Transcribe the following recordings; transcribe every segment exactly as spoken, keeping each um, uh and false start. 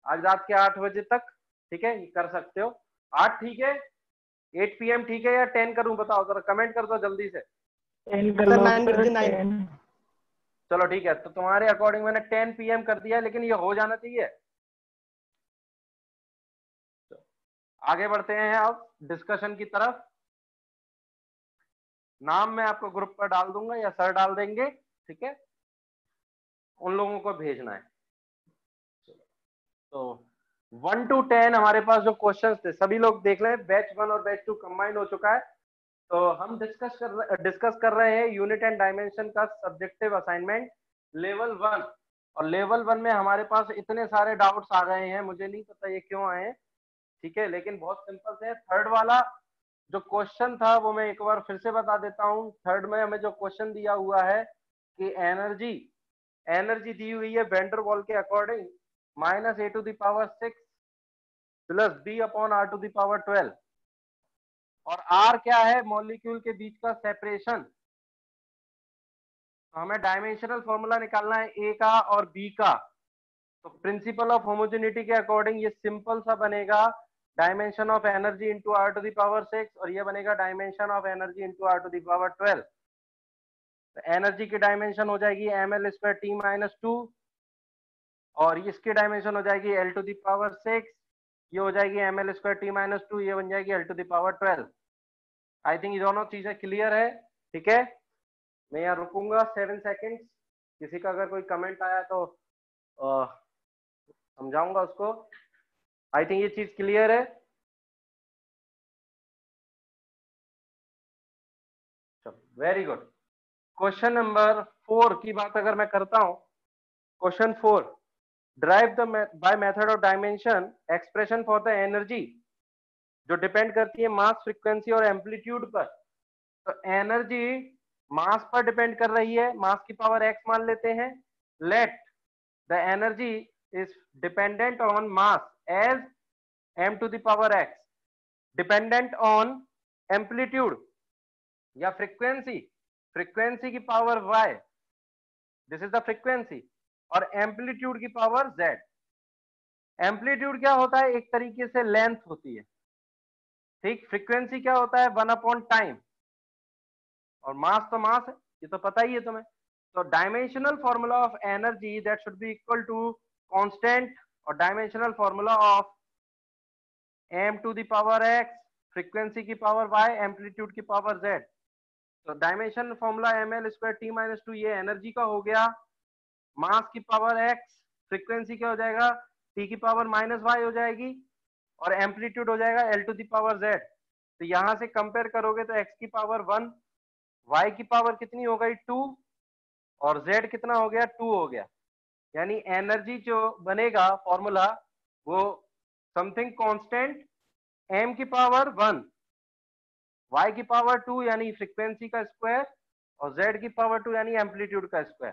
आज रात के आठ बजे तक, ठीक है, ये कर सकते हो। आठ ठीक है, एट पी एम ठीक है या टेन करूं, बताओ जरा, कमेंट कर दो जल्दी से। सर नाइन कर दीजिए, नाइन। चलो ठीक है, तो तुम्हारे अकॉर्डिंग मैंने टेन पी एम कर दिया, लेकिन ये हो जाना चाहिए। आगे बढ़ते हैं अब डिस्कशन की तरफ। नाम मैं आपको ग्रुप पर डाल दूंगा या सर डाल देंगे, ठीक है, उन लोगों को भेजना है। तो वन टू टेन हमारे पास जो क्वेश्चंस थे सभी लोग देख लें, बैच वन और बैच टू कंबाइंड हो चुका है। तो हम डिस्कस कर डिस्कस कर रहे हैं यूनिट एंड डायमेंशन का सब्जेक्टिव असाइनमेंट लेवल वन। और लेवल वन में हमारे पास इतने सारे डाउट्स आ गए हैं, मुझे नहीं पता ये क्यों आए हैं, ठीक है, लेकिन बहुत सिंपल से। थर्ड वाला जो क्वेश्चन था वो मैं एक बार फिर से बता देता हूँ। थर्ड में हमें जो क्वेश्चन दिया हुआ है कि एनर्जी एनर्जी दी हुई है वेंडर वॉल के according minus A to the power six plus B upon R to the power twelve, और आर क्या है, मॉलिक्यूल के बीच का सेपरेशन। तो हमें डायमेंशनल फॉर्मूला निकालना है ए का और बी का। तो प्रिंसिपल ऑफ होमोजेनिटी के अकॉर्डिंग ये सिंपल सा बनेगा, dimension of energy into R to the power six, और ये बनेगा dimension of energy into R to the power twelve. तो एनर्जी की डायमेंशन हो जाएगी M L square T minus two, और इसकी डायमेंशन हो जाएगी L to the power six, ये हो जाएगी M L square T minus two, ये बन जाएगी L to the power twelve. I think ये दोनों चीजें क्लियर है, ठीक है। मैं यहाँ रुकूंगा सेवन सेकेंड्स, किसी का अगर कोई कमेंट आया तो समझाऊंगा उसको। आई थिंक ये चीज क्लियर है। चलो very good. Question number four की बात अगर मैं करता हूं, question four, derive the by method of dimension expression for the energy जो डिपेंड करती है मास, फ्रीक्वेंसी और एम्पलीट्यूड पर। तो एनर्जी मास पर डिपेंड कर रही है, मास की पावर एक्स मान लेते हैं। Let the energy is dependent on mass as m to the power x, dependent on amplitude या फ्रीक्वेंसी, फ्रीक्वेंसी की power y, this is the frequency, और एम्पलीट्यूड की पावर z। एम्पलीट्यूड क्या होता है, एक तरीके से लेंथ होती है, ठीक। फ्रीक्वेंसी क्या होता है, वन अपॉन टाइम, और मास तो मास है, ये तो पता ही है तुम्हें। तो dimensional formula of energy that should be equal to constant, और dimensional formula of m to the power x, frequency की पावर y, एम्पलीट्यूड की पावर z। तो dimension formula M L square T minus two, ये energy का हो गया, मास की power x, frequency क्या हो जाएगा, t की पावर माइनस y हो जाएगी, और एम्पलीट्यूड हो जाएगा l to the power z। तो यहां से कंपेयर करोगे तो x की पावर वन, y की पावर कितनी हो गई टू, और z कितना हो गया, टू हो गया। यानी एनर्जी जो बनेगा फॉर्मूला वो समथिंग कांस्टेंट m की पावर वन, y की पावर टू यानी फ्रीक्वेंसी का स्क्वायर, और z की पावर टू यानी एम्पलीट्यूड का स्क्वायर।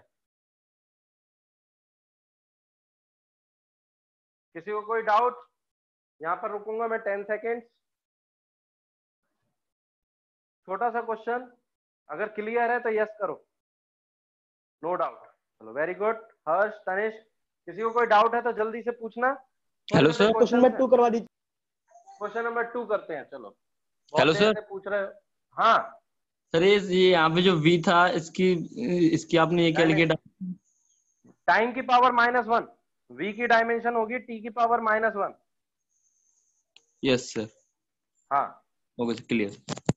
किसी को कोई डाउट? यहां पर रुकूंगा मैं टेन सेकेंड्स। छोटा सा क्वेश्चन, अगर क्लियर है तो यस करो, नो डाउट। चलो वेरी गुड। हर्ष, तनिष, किसी को कोई डाउट है तो जल्दी से पूछना। Hello sir, question number two करवा दीजिए। क्वेश्चन नंबर टू करते हैं, चलो। हेलो सर, पूछ रहे हो? हाँ सर ये यहाँ पे जो v था, इसकी इसकी आपने ये क्या लिखी? टाइम की पावर माइनस वन, v की डायमेंशन होगी t की power minus one. Yes sir, हाँ okay sir, clear.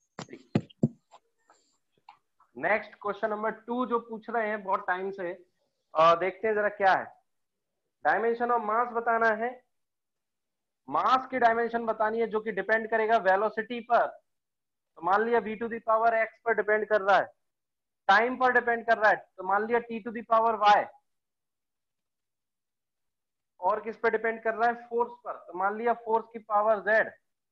Next question number two जो पूछ रहे हैं बहुत टाइम से, आ, देखते हैं जरा क्या है। डायमेंशन ऑफ मास बताना है, मास की डायमेंशन बतानी है जो कि डिपेंड करेगा वेलोसिटी पर। तो मान लिया v to the power x पर डिपेंड कर रहा है, टाइम पर डिपेंड कर रहा है, तो मान लिया t to the power y, और किस पर डिपेंड कर रहा है, फोर्स पर, तो मान लिया फोर्स की पावर z।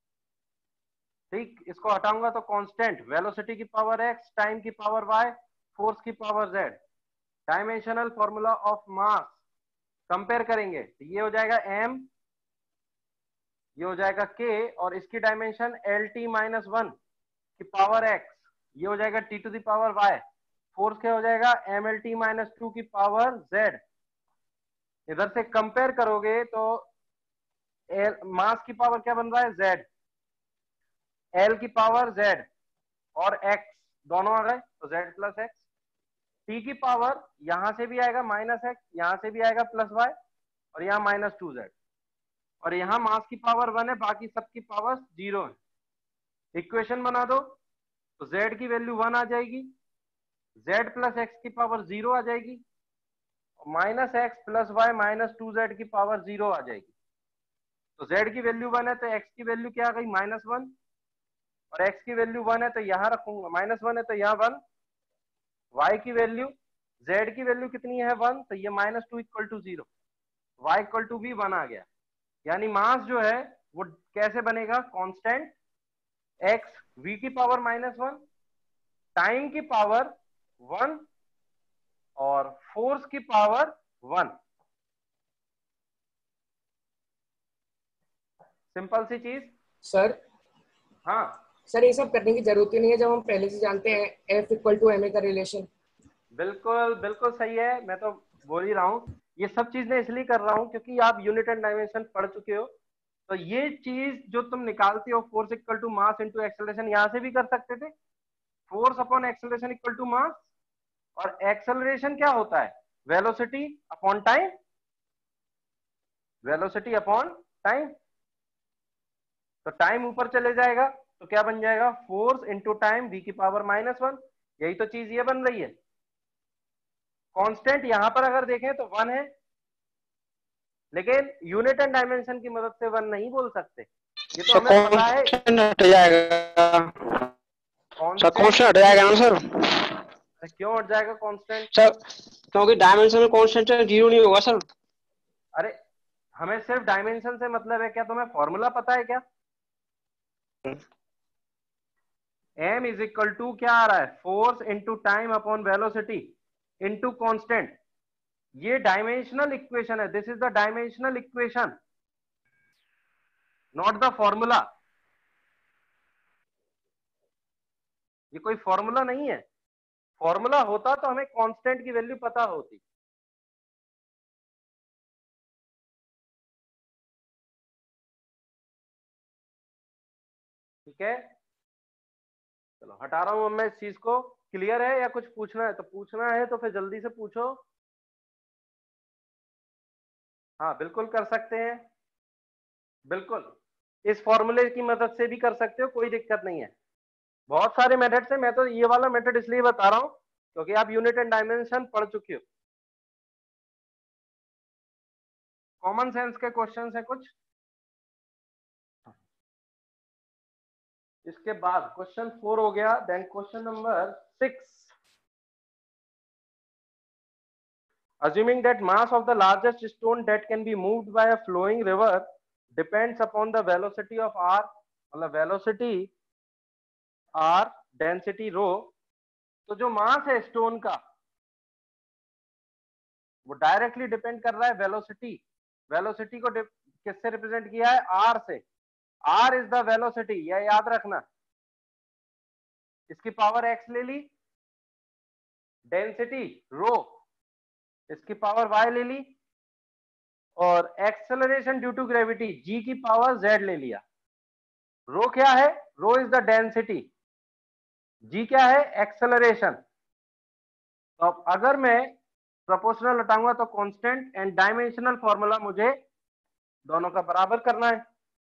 ठीक, इसको हटाऊंगा तो कांस्टेंट, वेलोसिटी की पावर x, टाइम की पावर y, फोर्स की power z। Dimensional formula of mass compare करेंगे तो ये हो जाएगा m, ये हो जाएगा k, और इसकी dimension L T minus one की पावर x, ये हो जाएगा t to the power y। Force क्या हो जाएगा, M L T minus two की पावर z। इधर से कंपेयर करोगे तो एल मास की पावर क्या बन रहा है z, l की पावर z और x दोनों आ गए तो z प्लस एक्स, t की पावर यहां से भी आएगा माइनस एक्स, यहां से भी आएगा प्लस वाई और यहाँ माइनस टू जेड, और यहाँ मास की पावर वन है, बाकी सबकी पावर जीरो है। इक्वेशन बना दो तो z की वैल्यू वन आ जाएगी, z प्लस एक्स की पावर जीरो आ जाएगी, minus X plus Y minus two Z की पावर जीरो आ जाएगी। तो z की वैल्यू वन है तो x की वैल्यू क्या आ गई माइनस वन, और x की वैल्यू वन है तो यहां रखूंगा माइनस वन है तो यहाँ वन, y की वैल्यू z की वैल्यू कितनी है वन, तो ये minus two equal to zero, y equal to भी वन आ गया। यानी मास जो है वो कैसे बनेगा, कांस्टेंट x v की पावर माइनस वन, टाइम की पावर वन और फोर्स की पावर वन। सिंपल सी चीज। सर हाँ सर, ये सब करने की जरूरत ही नहीं है जब हम पहले से जानते हैं F equal to M A का रिलेशन। बिल्कुल बिल्कुल सही है, मैं तो बोल ही रहा हूँ ये सब चीजें इसलिए कर रहा हूँ क्योंकि आप यूनिट एंड डायमेंशन पढ़ चुके हो, तो ये चीज जो तुम निकालते हो force equal to mass into acceleration, यहां से भी कर सकते थे, force upon acceleration equal to mass, और एक्सेलरेशन क्या होता है velocity upon time, velocity upon time, तो टाइम ऊपर चले जाएगा तो क्या बन जाएगा फोर्स इंटू टाइम v की पावर माइनस वन, यही तो चीज ये बन रही है। कांस्टेंट यहां पर अगर देखें तो वन है, लेकिन यूनिट एंड डायमेंशन की मदद से वन नहीं बोल सकते, ये तो हमें पता है। हट जाएगा कांस्टेंट हट जाएगा ना सर? क्यों हट जाएगा कांस्टेंट सर? क्योंकि डायमेंशन में कांस्टेंट जीरो नहीं होगा सर। अरे हमें सिर्फ डायमेंशन से मतलब है क्या, तुम्हें फॉर्मूला पता है क्या? m इज इक्वल टू क्या आ रहा है force into time upon velocity into constant, ये डायमेंशनल इक्वेशन है, this is the dimensional equation not the formula, ये कोई फॉर्मूला नहीं है, फॉर्मूला होता तो हमें कांस्टेंट की वैल्यू पता होती। ठीक है चलो हटा रहा हूं मैं इस चीज को, क्लियर है या कुछ पूछना है? तो पूछना है तो फिर जल्दी से पूछो। हाँ बिल्कुल कर सकते हैं, बिल्कुल इस फॉर्मूले की मदद से भी कर सकते हो, कोई दिक्कत नहीं है। बहुत सारे मेथड से, मैं तो ये वाला मेथड इसलिए बता रहा हूं क्योंकि आप यूनिट एंड डायमेंशन पढ़ चुके हो। कॉमन सेंस के क्वेश्चन है कुछ, इसके बाद क्वेश्चन फोर हो गया, then question number six. Assuming that mass of the largest stone that can be moved by a flowing river depends upon the velocity of r, मतलब velocity r, density rho, तो जो मास है stone का वो directly depend कर रहा है velocity, velocity को किससे रिप्रेजेंट किया है r से, r इज द वेलोसिटी, यह याद रखना। इसकी पावर x ले ली, डेंसिटी रो इसकी पावर y ले ली, और acceleration due to gravity g की पावर z ले लिया। रो क्या है, rho is the density, g क्या है एक्सेलरेशन। तो अब अगर मैं प्रोपोर्शनल हटाऊंगा तो कांस्टेंट एंड डायमेंशनल फॉर्मूला मुझे दोनों का बराबर करना है।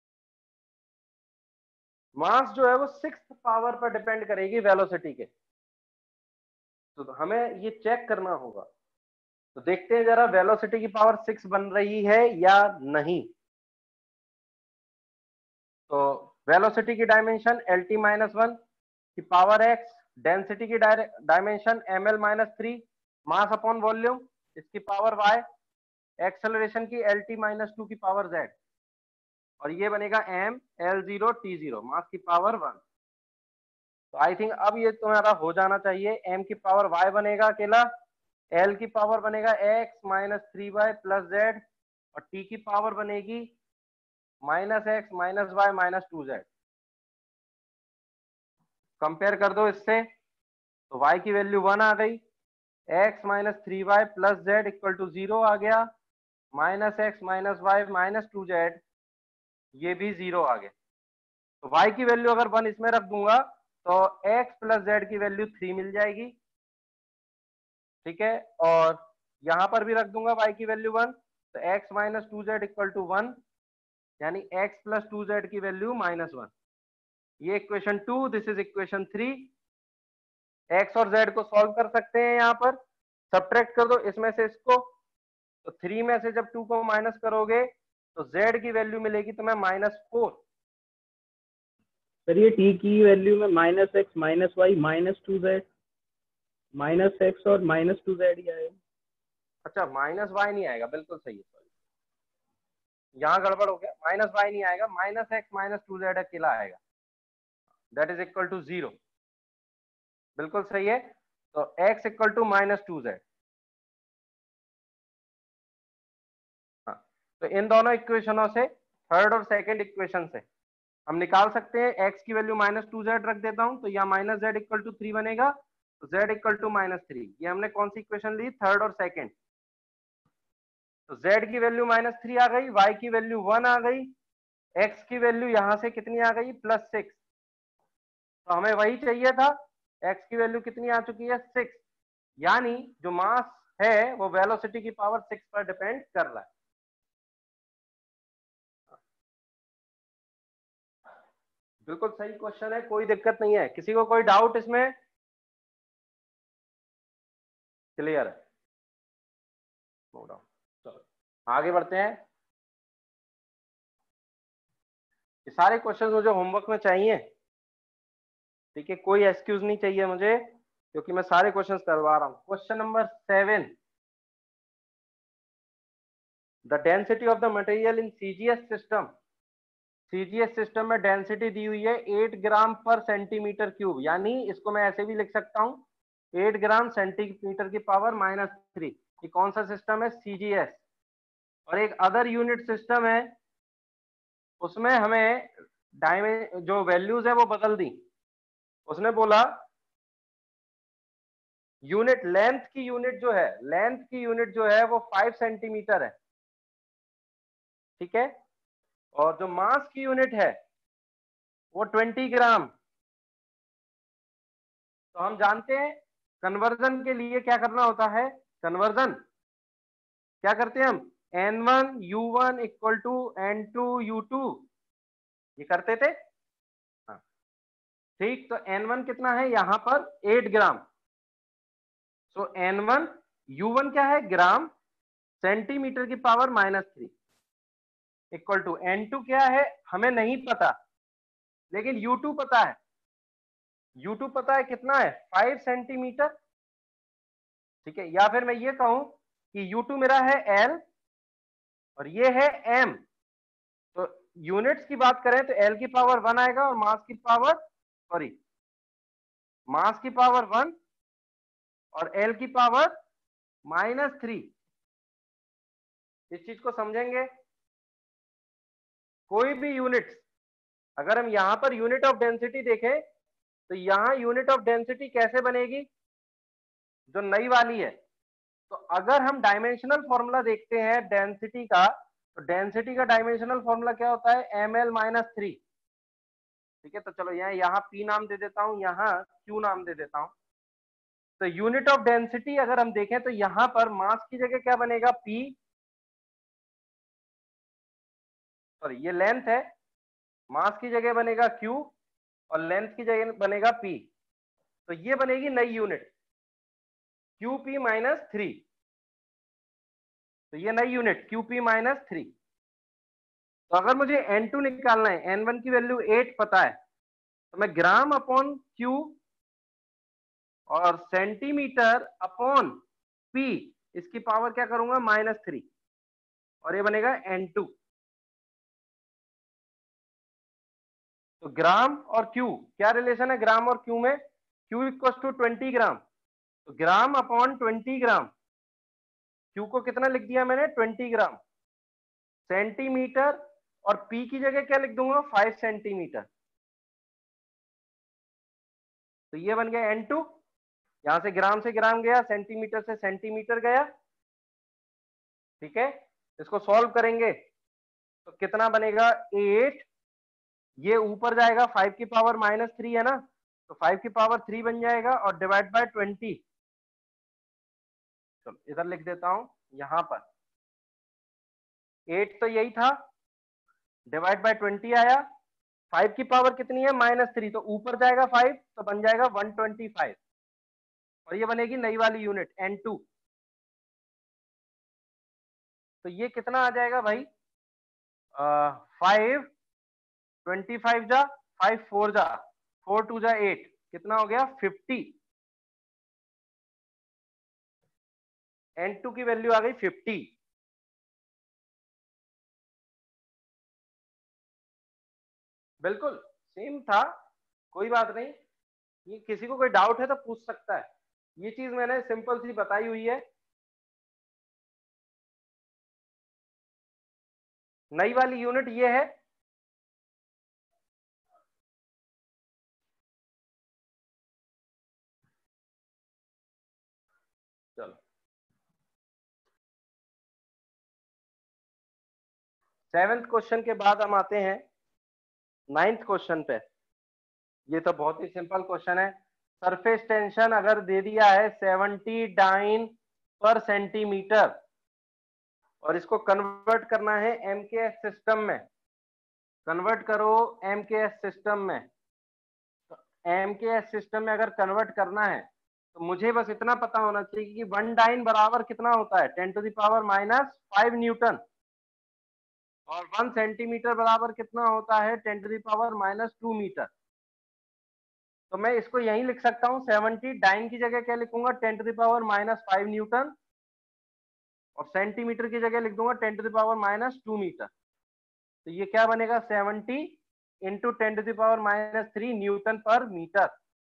मास जो है वो सिक्स पावर पर डिपेंड करेगी वेलोसिटी के, तो हमें ये चेक करना होगा। तो देखते हैं जरा वेलोसिटी की पावर सिक्स बन रही है या नहीं। तो वेलोसिटी की dimension L T minus one की पावर एक्स, डेंसिटी की dimension M L minus three, mass upon volume इसकी पावर वाई, एक्सेलरेशन की एल टी माइनस टू की पावर जेड, और ये बनेगा M L zero T zero, mass की power one. तो आई थिंक अब ये तुम्हारा हो जाना चाहिए। एम की पावर वाई बनेगा अकेला, एल की पावर बनेगा X minus three Y plus Z, और टी की पावर बनेगी minus X minus Y minus two Z. Compare कर दो इससे, तो y की वैल्यू वन आ गई, x minus three Y plus Z equal to zero आ गया, minus X minus Y minus two Z, ये भी जीरो आ गया। तो y की वैल्यू अगर वन इसमें रख दूंगा तो x प्लस जेड की वैल्यू थ्री मिल जाएगी, ठीक है। और यहां पर भी रख दूंगा y की वैल्यू वन, तो x minus two Z equal to one, यानी x प्लस टू जेड की वैल्यू माइनस वन। ये equation two, this is equation three. x और z को सॉल्व कर सकते हैं, यहां पर सब्ट्रैक्ट कर दो इसमें से इसको, तो थ्री में से जब टू को माइनस करोगे तो z की वैल्यू मिलेगी तुम्हें माइनस फोर। सर ये t की वैल्यू में minus X minus Y minus two Z, minus X और माइनस टू जेड ही आएगा। अच्छा माइनस वाई नहीं आएगा, बिल्कुल सही है, सॉरी यहाँ गड़बड़ हो गया, माइनस वाई नहीं आएगा, minus X minus two Z अकेला आएगा, that is equal to zero, बिल्कुल सही है। तो x equal to minus two Z. हाँ, तो इन दोनों इक्वेशनों से, थर्ड और सेकंड इक्वेशन से हम निकाल सकते हैं x की वैल्यू माइनस टू जेड रख देता हूं, तो यहाँ minus Z equal to three बनेगा, तो z equal to minus three. ये हमने कौन सी इक्वेशन ली, थर्ड और सेकंड। तो z की वैल्यू माइनस थ्री आ गई, y की वैल्यू वन आ गई, x की वैल्यू यहां से कितनी आ गई, प्लस सिक्स। तो हमें वही चाहिए था, x की वैल्यू कितनी आ चुकी है, सिक्स, यानी जो मास है वो वेलोसिटी की पावर सिक्स पर डिपेंड कर रहा है। बिल्कुल सही क्वेश्चन है, कोई दिक्कत नहीं है। किसी को कोई डाउट इसमें, क्लियर है, नो डाउट। चलो आगे बढ़ते हैं। ये सारे क्वेश्चन मुझे होमवर्क में चाहिए, ठीक है, कोई एक्सक्यूज नहीं चाहिए मुझे, क्योंकि मैं सारे क्वेश्चंस करवा रहा हूं। Question number seven, the density of the material in CGS system. CGS system में डेंसिटी दी हुई है एट ग्राम पर सेंटीमीटर क्यूब, यानी इसको मैं ऐसे भी लिख सकता हूं एट ग्राम सेंटीमीटर की पावर माइनस थ्री। ये कौन सा सिस्टम है, सीजीएस। और एक अदर यूनिट सिस्टम है, उसमें हमें डायमे जो वैल्यूज है वो बदल दी। उसने बोला यूनिट लेंथ की यूनिट जो है, लेंथ की यूनिट जो है वो फाइव सेंटीमीटर है, ठीक है। और जो मास की यूनिट है वो ट्वेंटी ग्राम। तो हम जानते हैं कन्वर्जन के लिए क्या करना होता है, कन्वर्जन क्या करते हैं हम, N one U one equal to N two U two, ये करते थे, हाँ ठीक। तो एन वन कितना है यहाँ पर, eight gram. So N one U one क्या है, ग्राम, सेंटीमीटर की power minus three equal to N two क्या है हमें नहीं पता, लेकिन यू टू पता है। यू टू पता है कितना है, फाइव सेंटीमीटर, ठीक है। या फिर मैं ये कहूं कि यू टू मेरा है एल और ये है एम। तो यूनिट्स की बात करें तो एल की पावर वन आएगा और मास की पावर, सॉरी मास की पावर वन और एल की पावर माइनस थ्री। इस चीज को समझेंगे। कोई भी यूनिट्स, अगर हम यहां पर यूनिट ऑफ डेंसिटी देखें तो यहां यूनिट ऑफ डेंसिटी कैसे बनेगी, जो नई वाली है। तो अगर हम डायमेंशनल फॉर्मूला देखते हैं डेंसिटी का, तो डेंसिटी का डायमेंशनल फॉर्मूला क्या होता है, एम एल माइनस थ्री, ठीक है। तो चलो यहाँ यहाँ पी नाम दे देता हूं, यहाँ क्यू नाम दे देता हूं। तो यूनिट ऑफ डेंसिटी अगर हम देखें तो यहां पर मास की जगह क्या बनेगा, पी, सॉरी ये लेंथ है, मास की जगह बनेगा क्यू और लेंथ की जगह बनेगा पी। तो ये बनेगी नई unit Q P minus three. तो ये नई unit Q P minus three. तो अगर मुझे एन टू निकालना है, एन वन की वैल्यू एट पता है, तो मैं ग्राम अपॉन क्यू और सेंटीमीटर अपॉन पी, इसकी पावर क्या करूंगा, माइनस थ्री, और ये बनेगा एन टू। तो ग्राम और क्यू क्या रिलेशन है, ग्राम और क्यू में, Q equal to twenty gram, तो gram upon twenty gram, Q को कितना लिख दिया मैंने, ट्वेंटी ग्राम, सेंटीमीटर, और पी की जगह क्या लिख दूंगा, फाइव सेंटीमीटर। तो ये बन गया एन टू, यहां से ग्राम से ग्राम गया, सेंटीमीटर से सेंटीमीटर गया, ठीक है। इसको सॉल्व करेंगे तो कितना बनेगा एट, ये ऊपर जाएगा फाइव की पावर माइनस थ्री है ना, तो फाइव की पावर थ्री बन जाएगा और डिवाइड बाय ट्वेंटी। चलो इधर लिख देता हूं, यहां पर एट तो यही था, डिवाइड बाय ट्वेंटी आया, फाइव की पावर कितनी है माइनस थ्री, तो ऊपर जाएगा फाइव तो बन जाएगा वन ट्वेंटी फाइव, और ये बनेगी नई वाली यूनिट एन टू। तो ये कितना आ जाएगा भाई, फाइव ट्वेंटी फाइव जा, फाइव फोर जा, फोर टू जा एट, कितना हो गया फिफ्टी। एन टू की वैल्यू आ गई फिफ्टी। बिल्कुल सेम था, कोई बात नहीं, ये किसी को कोई डाउट है तो पूछ सकता है, ये चीज मैंने सिंपल सी बताई हुई है। नई वाली यूनिट ये है, चलो सेवेंथ क्वेश्चन के बाद हम आते हैं नाइन्थ क्वेश्चन पे। ये तो बहुत ही सिंपल क्वेश्चन है। सरफेस टेंशन अगर दे दिया है सेवेंटी डाइन पर सेंटीमीटर और इसको कन्वर्ट करना है एम के एस सिस्टम में, कन्वर्ट करो एम के एस सिस्टम में। तो एम के एस सिस्टम में अगर कन्वर्ट करना है तो मुझे बस इतना पता होना चाहिए कि वन डाइन बराबर कितना होता है, ten to the power minus five newton, और वन सेंटीमीटर बराबर कितना होता है, ten to the power minus two metre. तो मैं इसको यहीं लिख सकता हूँ, सेवेंटी डाइन की जगह क्या लिखूंगा, ten to the power minus five newton, और सेंटीमीटर की जगह लिख दूंगा ten to the power minus two metre. तो ये क्या बनेगा, seventy into ten to the power minus three newton पर मीटर।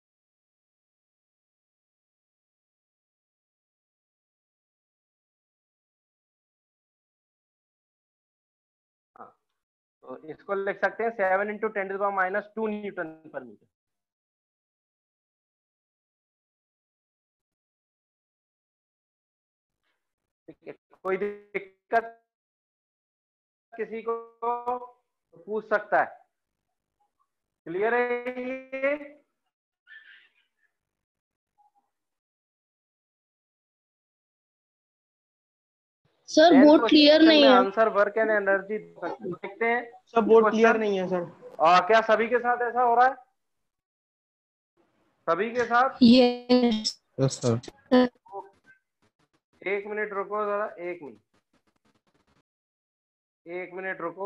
हाँ, तो इसको लिख सकते हैं seven into ten to the power minus two newton पर मीटर। ठीक है, कोई दिक्कत किसी को पूछ सकता है, क्लियर है ये? सर बोर्ड क्लियर नहीं है। आंसर वर्क एंड एनर्जी देखते हैं। सर बोर्ड क्लियर नहीं है सर। आ, क्या सभी के साथ ऐसा हो रहा है, सभी के साथ? Yes yes sir. एक मिनट रुको जरा, एक मिनट एक मिनट रुको।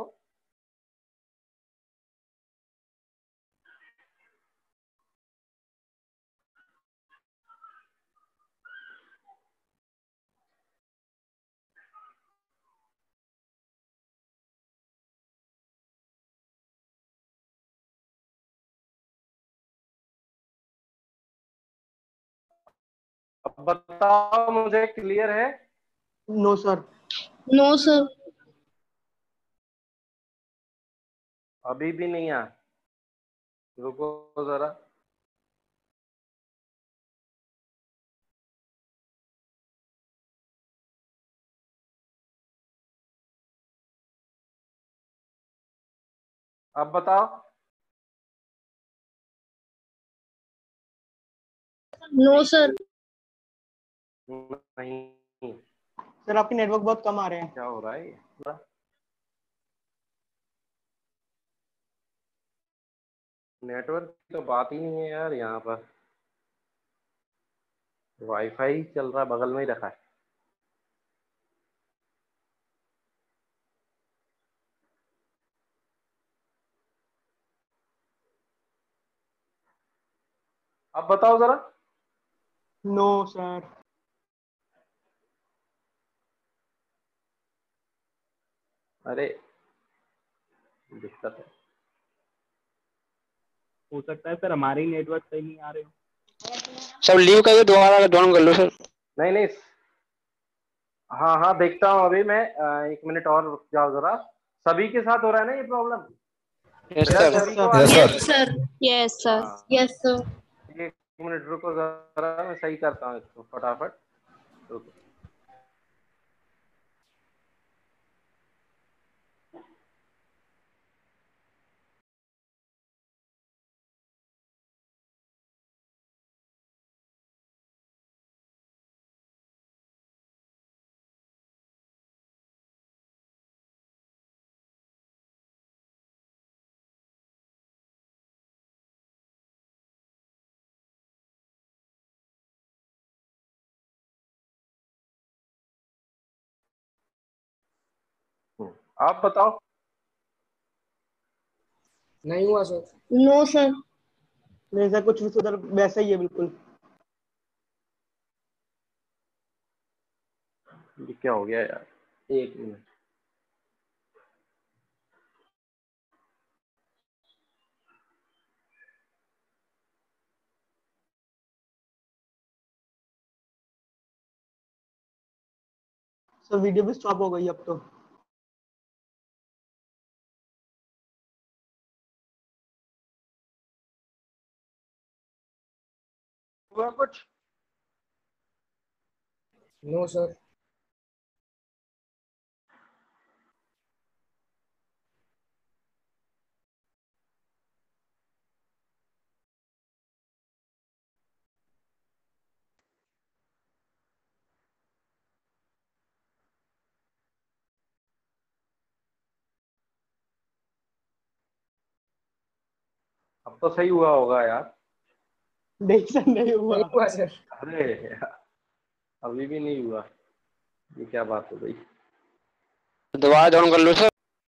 अब बताओ मुझे, क्लियर है? No sir. No sir. अभी भी नहीं आ, रुको जरा। अब बताओ। No sir. नहीं, सर आपके नेटवर्क बहुत कम आ रहे हैं। क्या हो रहा है ये? नेटवर्क की तो बात ही नहीं है यार, यहाँ पर वाईफाई चल रहा है, बगल में ही रखा है। अब बताओ जरा। No sir. अरे दिक्कत है, हो सकता है सर हमारे ही नेटवर्क सही नहीं आ रहे हो। सब लीव करके दोबारा ज्वाइन कर लो सर। नहीं नहीं, हाँ हाँ देखता हूँ अभी मैं, एक मिनट और रुक जाओ जरा। सभी के साथ हो रहा है ना ये प्रॉब्लम? Yes sir. सभी को आ रही है? Yes sir. Yes sir. Yes sir. एक मिनट रुको जरा, मैं सही करता हूँ इसको फटाफट, रुको। आप बताओ। नहीं हुआ सर। No sir. नहीं सर, कुछ भी उधर वैसा ही है बिल्कुल। ये क्या हो गया यार, एक मिनट। सर वीडियो भी स्टॉप हो गई अब तो। हुआ कुछ? नो सर। अब तो सही हुआ होगा यार। नहीं सर, नहीं हुआ। नहीं हुआ सर। अरे यार, अभी भी नहीं हुआ, ये क्या बात हो गई? दोबारा ज्वाइन कर लो सर।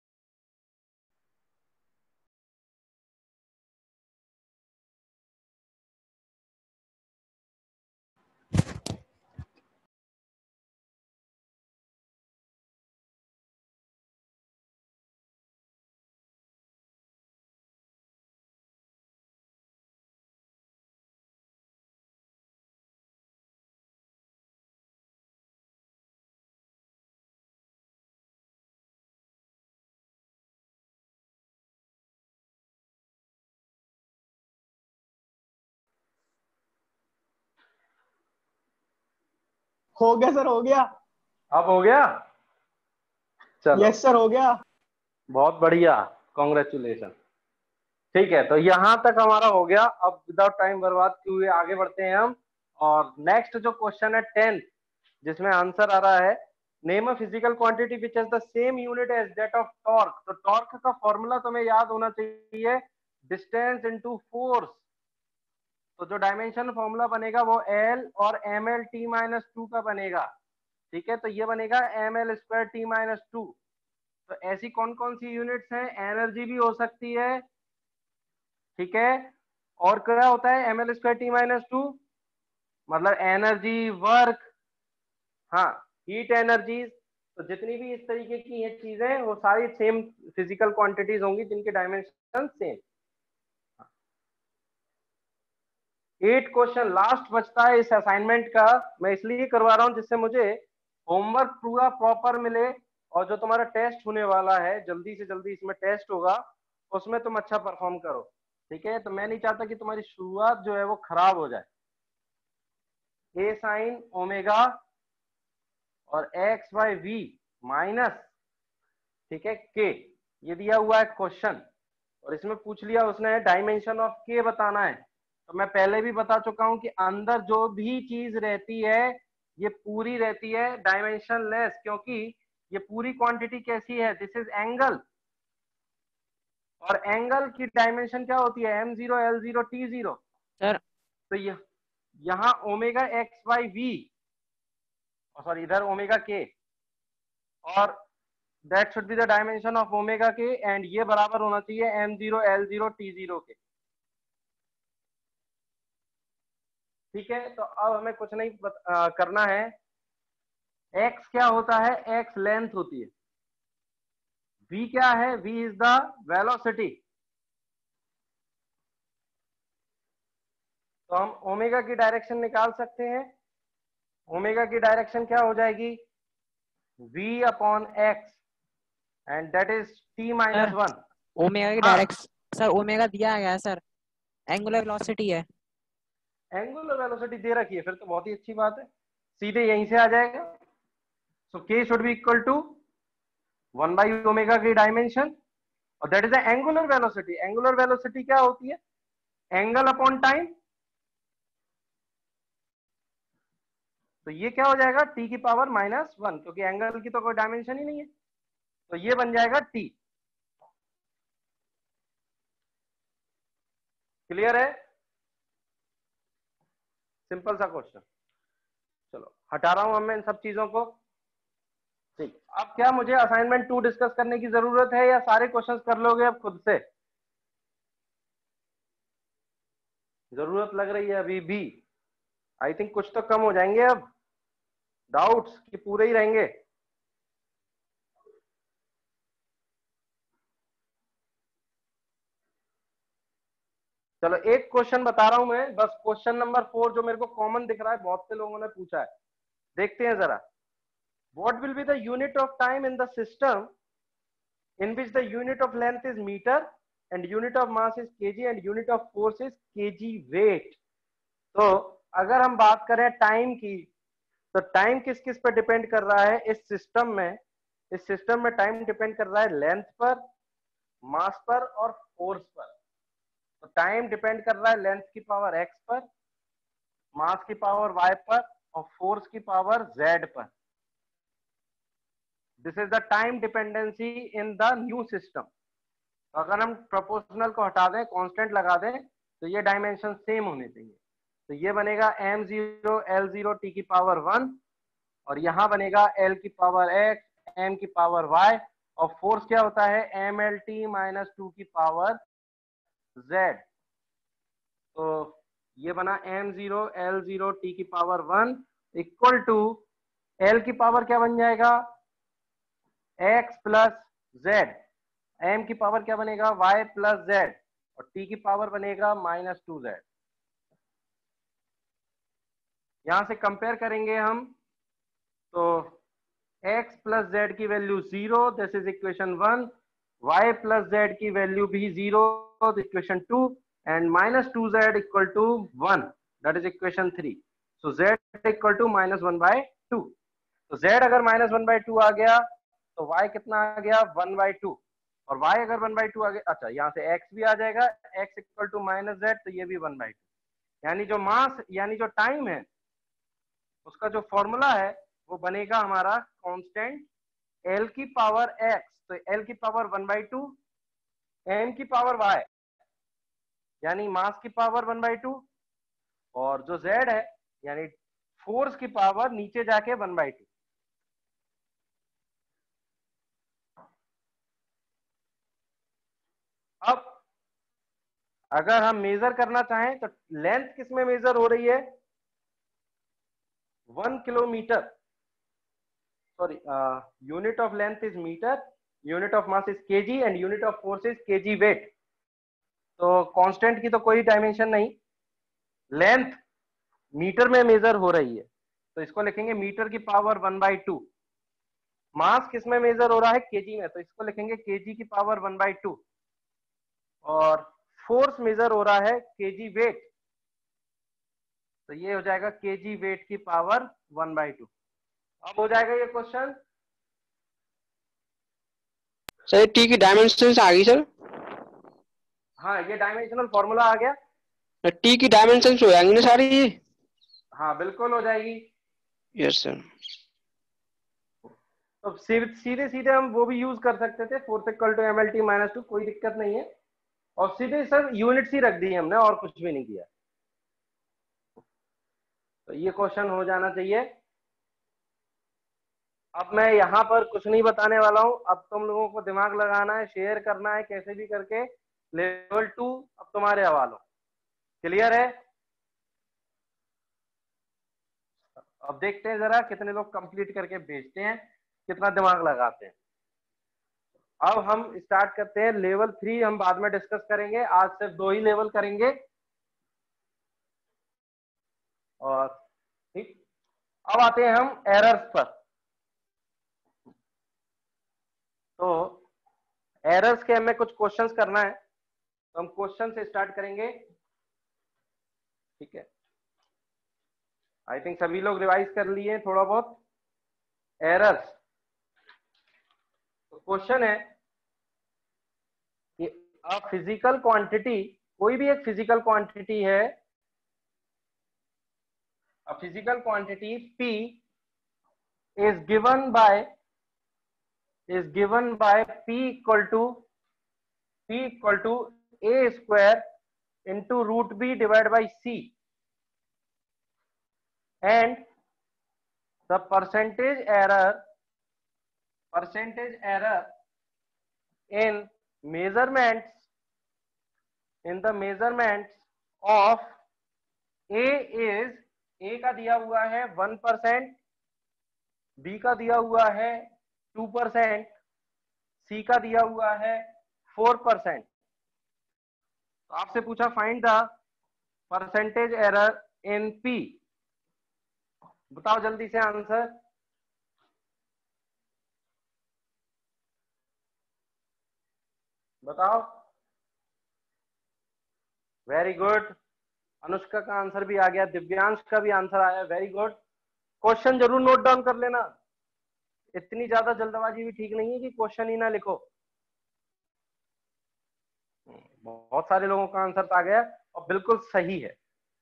हो गया सर, हो गया। अब हो गया? चलो, यस सर, हो गया। बहुत बढ़िया, कॉन्ग्रेचुलेशन। ठीक है, तो यहां तक हमारा हो गया। अब विदाउट टाइम बर्बाद किए हुए आगे बढ़ते हैं हम। और नेक्स्ट जो क्वेश्चन है टेंथ, जिसमें आंसर आ रहा है, name a physical quantity which has the same unit as that of torque. तो टॉर्क का फॉर्मूला तुम्हें याद होना चाहिए, डिस्टेंस इनटू फोर्स। तो जो डायमेंशन फॉर्मूला बनेगा वो एल और M L T minus two का बनेगा। ठीक है, तो ये बनेगा M L square T minus two. तो ऐसी कौन कौन सी यूनिट्स हैं? एनर्जी भी हो सकती है, ठीक है, और क्या होता है M L square T minus two, मतलब एनर्जी, वर्क, हाँ, हीट एनर्जीज। तो जितनी भी इस तरीके की ये चीजें, वो सारी सेम फिजिकल क्वांटिटीज होंगी जिनके dimension same. Eight question last बचता है इस असाइनमेंट का। मैं इसलिए करवा रहा हूं जिससे मुझे होमवर्क पूरा प्रॉपर मिले, और जो तुम्हारा टेस्ट होने वाला है, जल्दी से जल्दी इसमें टेस्ट होगा, उसमें तुम अच्छा परफॉर्म करो। ठीक है, तो मैं नहीं चाहता कि तुम्हारी शुरुआत जो है वो खराब हो जाए। ए साइन ओमेगा और एक्स बाई वी माइनस, ठीक है, के, ये दिया हुआ है क्वेश्चन। और इसमें पूछ लिया उसने डायमेंशन ऑफ के बताना है। तो मैं पहले भी बता चुका हूं कि अंदर जो भी चीज रहती है ये पूरी रहती है डायमेंशन लेस, क्योंकि ये पूरी क्वांटिटी कैसी है, दिस इज एंगल, और एंगल की डायमेंशन क्या होती है, M zero L zero T zero. Sir तो ये यहाँ omega X by V, sorry इधर ओमेगा के, और that should be the dimension of omega K, and ये बराबर होना चाहिए M zero L zero T zero K. ठीक है, तो अब हमें कुछ नहीं बत, आ, करना है। x क्या होता है, x लेंथ होती है, v क्या है, v इज द वेलोसिटी। तो हम ओमेगा की डायरेक्शन निकाल सकते हैं। ओमेगा की डायरेक्शन क्या हो जाएगी, v upon X, and that is t minus sir one. Omega की हाँ, डायरेक्शन, सर ओमेगा दिया गया है सर, एंगुलर वेलोसिटी है। एंगुलर वेलोसिटी दे रखी है, फिर तो बहुत ही अच्छी बात है, सीधे यहीं से आ जाएगा। So k should be equal to one by omega की डायमेंशन, और that is the angular velocity. Angular velocity क्या होती है, एंगल अपॉन टाइम। तो ये क्या हो जाएगा, t की पावर माइनस वन, क्योंकि एंगल की तो कोई डायमेंशन ही नहीं है, तो ये बन जाएगा t। क्लियर है, सिंपल सा क्वेश्चन। चलो हटा रहा हूं मैं इन सब चीजों को। ठीक, अब क्या मुझे असाइनमेंट टू डिस्कस करने की जरूरत है या सारे क्वेश्चंस कर लोगे अब खुद से? जरूरत लग रही है अभी भी? आई थिंक कुछ तो कम हो जाएंगे अब डाउट्स, कि पूरे ही रहेंगे? चलो एक क्वेश्चन बता रहा हूं मैं, बस क्वेश्चन नंबर फोर जो मेरे को कॉमन दिख रहा है, बहुत से लोगों ने पूछा है, देखते हैं जरा। What will be the unit of time in the system in which the unit of length is meter and unit of mass is kg and unit of force is kg weight? तो अगर हम बात करें time की, तो time किस किस पर डिपेंड कर रहा है इस सिस्टम में? इस सिस्टम में टाइम डिपेंड कर रहा है लेंथ पर, मास पर और फोर्स पर। तो टाइम डिपेंड कर रहा है लेंथ की पावर x पर, मास की पावर y पर और फोर्स की पावर z पर। This is the time dependency in the new system. तो अगर हम प्रोपोर्शनल को हटा दें, कांस्टेंट लगा दें, तो ये डायमेंशन सेम होने चाहिए। तो ये बनेगा M zero L zero T की पावर वन, और यहां बनेगा एल की पावर एक्स, एम की पावर वाई, और फोर्स क्या होता है? M L T minus two की पावर जेड। तो ये बना M zero L zero T की power one equal to L की पावर क्या बन जाएगा? x प्लस जेड, एम की पावर क्या बनेगा? y प्लस जेड, और t की पावर बनेगा माइनस टू जेड। यहां से कंपेयर करेंगे हम, तो x प्लस जेड की value zero, this is equation one, y plus Z की वैल्यू भी zero, equation two, and minus two Z equal to one, that is equation three. So z equal to minus one by two. तो z अगर minus one by two आ गया तो y कितना आ गया? वन बाई टू, और y अगर वन बाई टू आ गया, अच्छा यहाँ से x भी आ जाएगा, x equal to minus Z, तो ये भी वन बाई टू। यानी जो मास यानी जो टाइम है उसका जो फॉर्मूला है वो बनेगा हमारा कांस्टेंट l की पावर x, तो l की power one by two, m की पावर y यानी मास की पावर वन बाई टू, और जो z है यानी फोर्स की पावर नीचे जाके वन बाई टू। अब अगर हम मेजर करना चाहें तो लेंथ किस में मेजर हो रही है? One kilometre, sorry, unit of length is metre, unit of mass is KG and unit of force is KG weight. तो कांस्टेंट की तो कोई डायमेंशन नहीं, लेंथ मीटर में मेजर हो रही है, तो इसको लिखेंगे मीटर की power one by two. Mass किस में मेजर हो रहा है? केजी में, तो इसको लिखेंगे केजी की पावर वन बाई टू। और फोर्स मेजर हो रहा है केजी वेट, तो ये हो जाएगा केजी वेट की पावर वन बाई टू। अब हो जाएगा ये क्वेश्चन। सर टी की डायमेंशन आ गई सर? हाँ, ये डायमेंशनल फॉर्मूला आ गया। टी की डायमेंशन हो जाएंगी ना सारी ये? हाँ बिल्कुल हो जाएगी। Yes sir. तो सीधे सीधे हम वो भी यूज कर सकते थे, force equal to M L T minus two, कोई दिक्कत नहीं है। और सीधे सर यूनिट्स ही रख दी हमने और कुछ भी नहीं किया। तो ये क्वेश्चन हो जाना चाहिए। अब मैं यहाँ पर कुछ नहीं बताने वाला हूँ, अब तुम लोगों को दिमाग लगाना है, शेयर करना है कैसे भी करके। लेवल टू अब तुम्हारे हवालों। क्लियर है? अब देखते हैं जरा कितने लोग कंप्लीट करके भेजते हैं, कितना दिमाग लगाते हैं। अब हम स्टार्ट करते हैं। लेवल थ्री हम बाद में डिस्कस करेंगे, आज सिर्फ दो ही लेवल करेंगे। और ठीक, अब आते हैं हम एरर्स पर। तो एरर्स के हमें कुछ क्वेश्चंस करना है, तो हम क्वेश्चन से स्टार्ट करेंगे। ठीक है, आई थिंक सभी लोग रिवाइज कर लिए थोड़ा बहुत एरर्स। तो क्वेश्चन है कि अ फिजिकल क्वांटिटी, कोई भी एक फिजिकल क्वांटिटी है, a physical quantity P is given by is given by P equal to P equal to A square into root B divided by C, and the percentage error percentage error in measurements in the measurements of A is A का दिया हुआ है one percent, B का दिया हुआ है two percent, C का दिया हुआ है फोर परसेंट। तो आपसे पूछा find the percentage error in P। बताओ जल्दी से आंसर। बताओ। Very good. अनुष्का का आंसर भी आ गया, दिव्यांश का भी आंसर आया, वेरी गुड। क्वेश्चन जरूर नोट डाउन कर लेना, इतनी ज्यादा जल्दबाजी भी ठीक नहीं है कि क्वेश्चन ही ना लिखो। बहुत सारे लोगों का आंसर आ गया और बिल्कुल सही है।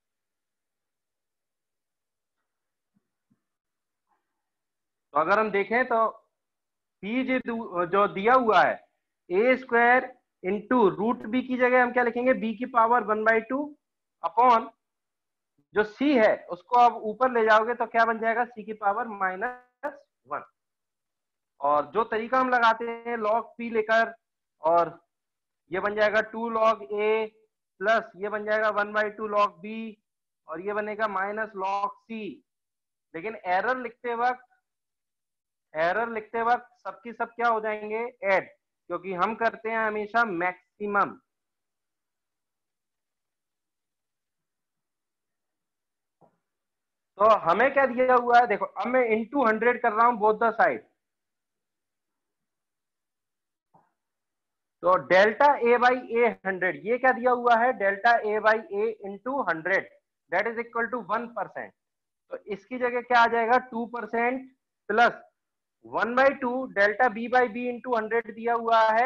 तो अगर हम देखें तो P जो दिया हुआ है A square into root B की जगह हम क्या लिखेंगे, बी की power one by two upon जो C है उसको आप ऊपर ले जाओगे तो क्या बन जाएगा, C की पावर माइनस वन। और जो तरीका हम लगाते हैं लॉग P लेकर, और ये बन जाएगा टू लॉग A प्लस ये बन जाएगा one by two log B और ये बनेगा माइनस लॉग C। लेकिन एरर लिखते वक्त एरर लिखते वक्त सबकी सब क्या हो जाएंगे, ऐड, क्योंकि हम करते हैं हमेशा मैक्सिमम। तो हमें क्या दिया हुआ है, देखो अब मैं इंटू हंड्रेड कर रहा हूं बोथ द साइड। तो delta A by A hundred, ये क्या दिया हुआ है, delta A by A into hundred that is equal to one percent. तो इसकी जगह क्या आ जाएगा, two percent plus one by two delta B by B into hundred दिया हुआ है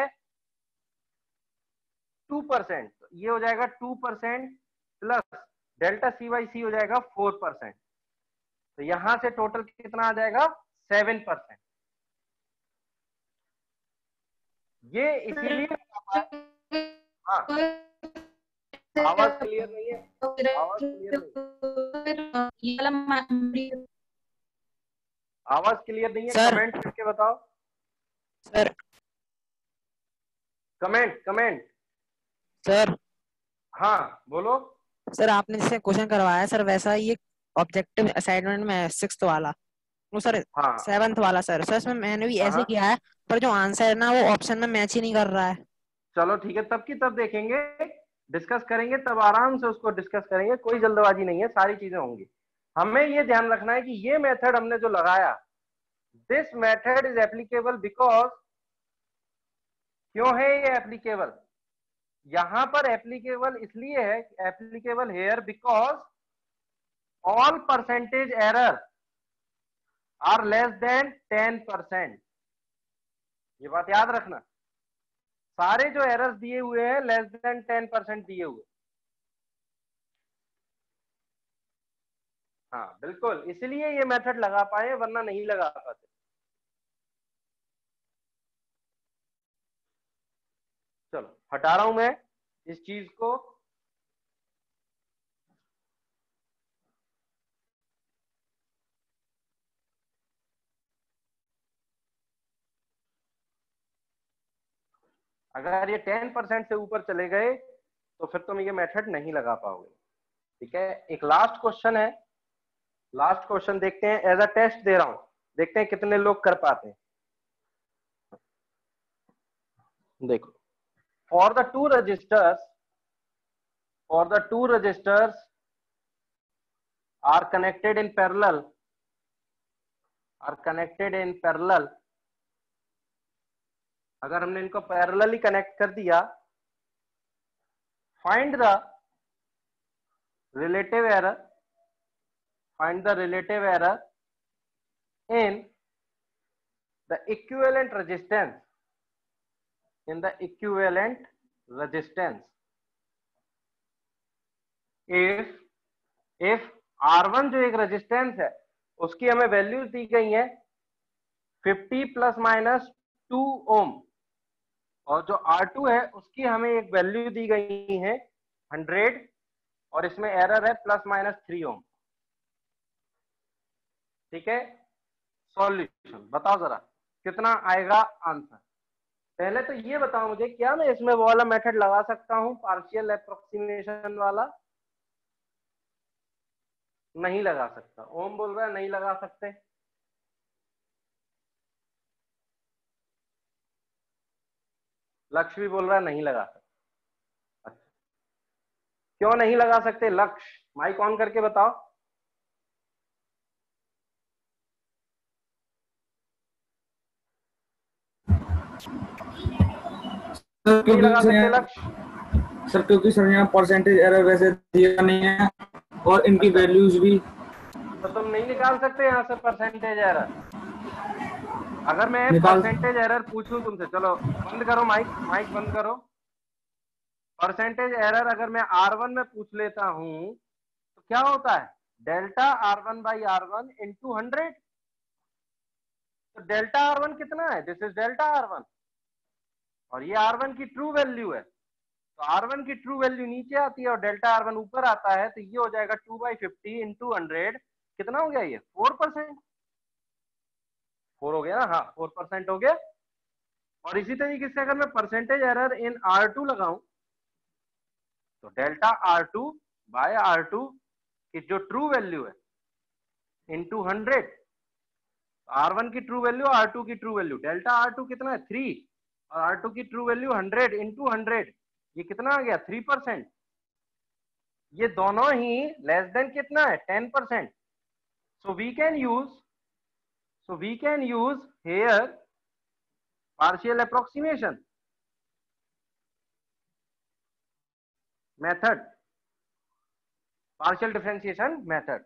टू परसेंट, तो ये हो जाएगा two percent plus delta C by C हो जाएगा फोर परसेंट। तो यहां से टोटल कितना आ जाएगा, सेवन परसेंट। ये इसीलिए, हाँ आवाज क्लियर नहीं है, आवाज क्लियर नहीं, आवाज क्लियर नहीं है। सर। कमेंट करके बताओ सर कमेंट कमेंट सर हाँ बोलो। सर आपने जैसे क्वेश्चन करवाया सर वैसा ये ऑब्जेक्टिव असाइनमेंट में है सिक्स्थ वाला, वो सर हाँ सेवंथ वाला सर सर इसमें मैंने भी ऐसे हाँ। किया है, पर जो आंसर है ना वो ऑप्शन में मैच ही नहीं कर रहा है। चलो ठीक है, तब की तब देखेंगे, डिस्कस करेंगे, तब आराम से उसको डिस्कस करेंगे, कोई जल्दबाजी नहीं है, सारी चीजें होंगी। हमें ये ध्यान रखना है कि ये मेथड हमने जो लगाया, this method is applicable because, क्यों है ये एप्लीकेबल, यहां पर एप्लीकेबल इसलिए है, applicable here because all percentage error are less than ten percent. ये बात याद रखना, सारे जो एरर्स दिए हुए हैं लेस देन टेन परसेंट दिए हुए। हाँ बिल्कुल, इसलिए ये मेथड लगा पाए, वरना नहीं लगा पाते। चलो हटा रहा हूं मैं इस चीज को। अगर ये टेन परसेंट से ऊपर चले गए तो फिर तुम ये मेथड नहीं लगा पाओगे। ठीक है, एक लास्ट क्वेश्चन है, लास्ट क्वेश्चन देखते हैं, एज अ टेस्ट दे रहा हूं, देखते हैं कितने लोग कर पाते हैं। देखो, for the two resistors for the two resistors are connected in parallel are connected in parallel अगर हमने इनको पैरेलली कनेक्ट कर दिया, find the relative error find the relative error in the equivalent resistance in the equivalent resistance if if R one जो एक resistance है उसकी हमें वैल्यूज दी गई है fifty plus minus two ohm, और जो आर टू है उसकी हमें एक वैल्यू दी गई है हंड्रेड, और इसमें एरर है प्लस माइनस थ्री ओम। ठीक है, सॉल्यूशन बताओ जरा कितना आएगा आंसर। पहले तो ये बताओ मुझे, क्या मैं इसमें वो वाला मेथड लगा सकता हूं, पार्शियल अप्रोक्सीमेशन वाला? नहीं लगा सकता। ओम बोल रहा है नहीं लगा सकते। लक्ष्य भी बोल रहा है नहीं लगा सकते। अच्छा, क्यों नहीं लगा सकते? लक्ष्य माइक ऑन करके बताओ। सर नहीं लगा सकते क्योंकि लक्ष्य? सर क्योंकि सर यहाँ परसेंटेज एरर वैसे दिया नहीं है और इनकी अच्छा, वैल्यूज भी। तो तुम नहीं निकाल सकते यहाँ से परसेंटेज एरर? अगर मैं निकाल परसेंटेज एरर पूछूं तुमसे, चलो बंद करो माइक, माइक बंद करो। परसेंटेज एरर अगर मैं आर वन में पूछ लेता हूं तो क्या होता है? Delta R one by R one into hundred. तो डेल्टा आर वन कितना है? This is delta R one, और ये आर वन की ट्रू वैल्यू है। तो आर वन की ट्रू वैल्यू नीचे आती है और डेल्टा आर वन ऊपर आता है, तो ये हो जाएगा two by fifty into hundred. कितना हो गया ये? Four percent. फोर हो गया ना? हाँ, फोर परसेंट हो गया। और इसी तरीके से अगर मैं percentage error in R two लगाऊं तो delta R two by R two की जो ट्रू वैल्यू है इंटू हंड्रेड। आर वन की ट्रू वैल्यू, आर टू की true value, delta R two कितना है? थ्री, और आर टू की true value hundred into hundred, ये कितना आ गया? Three percent. ये दोनों ही लेस देन कितना है? Ten percent. So we can use so we can use here partial approximation method, partial differentiation method।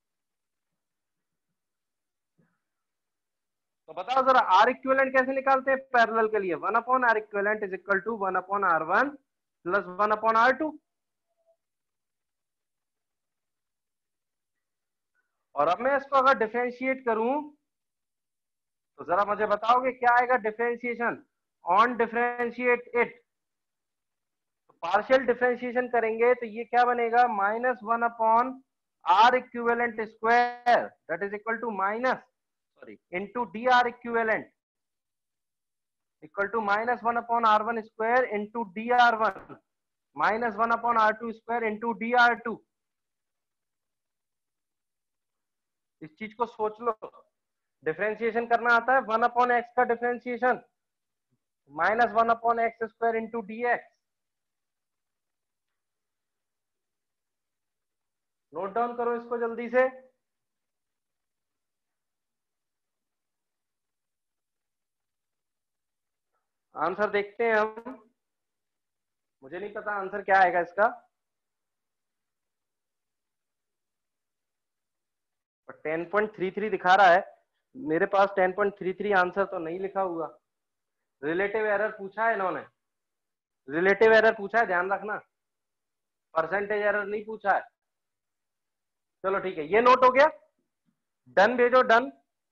तो बताओ जरा आर इक्विवेलेंट कैसे निकालते हैं पैरेलल के लिए? One upon R equivalent is equal to one upon R one plus one upon R two. और अब मैं इसको अगर डिफरेंशिएट करूं तो जरा मुझे बताओगे क्या आएगा differentiation? On differentiate it, partial differentiation करेंगे तो ये क्या बनेगा? Minus one upon R equivalent square that is equal to minus sorry into D R equivalent equal to minus one upon R one square into D R one minus one upon R two square into D R two. इस चीज को सोच लो, differentiation करना आता है? One upon X का differentiation minus one upon x square into D X. Note down करो इसको जल्दी से। आंसर देखते हैं हम। मुझे नहीं पता आंसर क्या आएगा इसका, पर टेन पॉइंट थ्री थ्री दिखा रहा है मेरे पास। Ten point three three answer तो नहीं लिखा हुआ। रिलेटिव एरर पूछा है इन्होंने, रिलेटिव एरर पूछा है, ध्यान रखना, परसेंटेज एरर नहीं पूछा है। चलो ठीक है, ये नोट हो गया। डन भेजो, डन।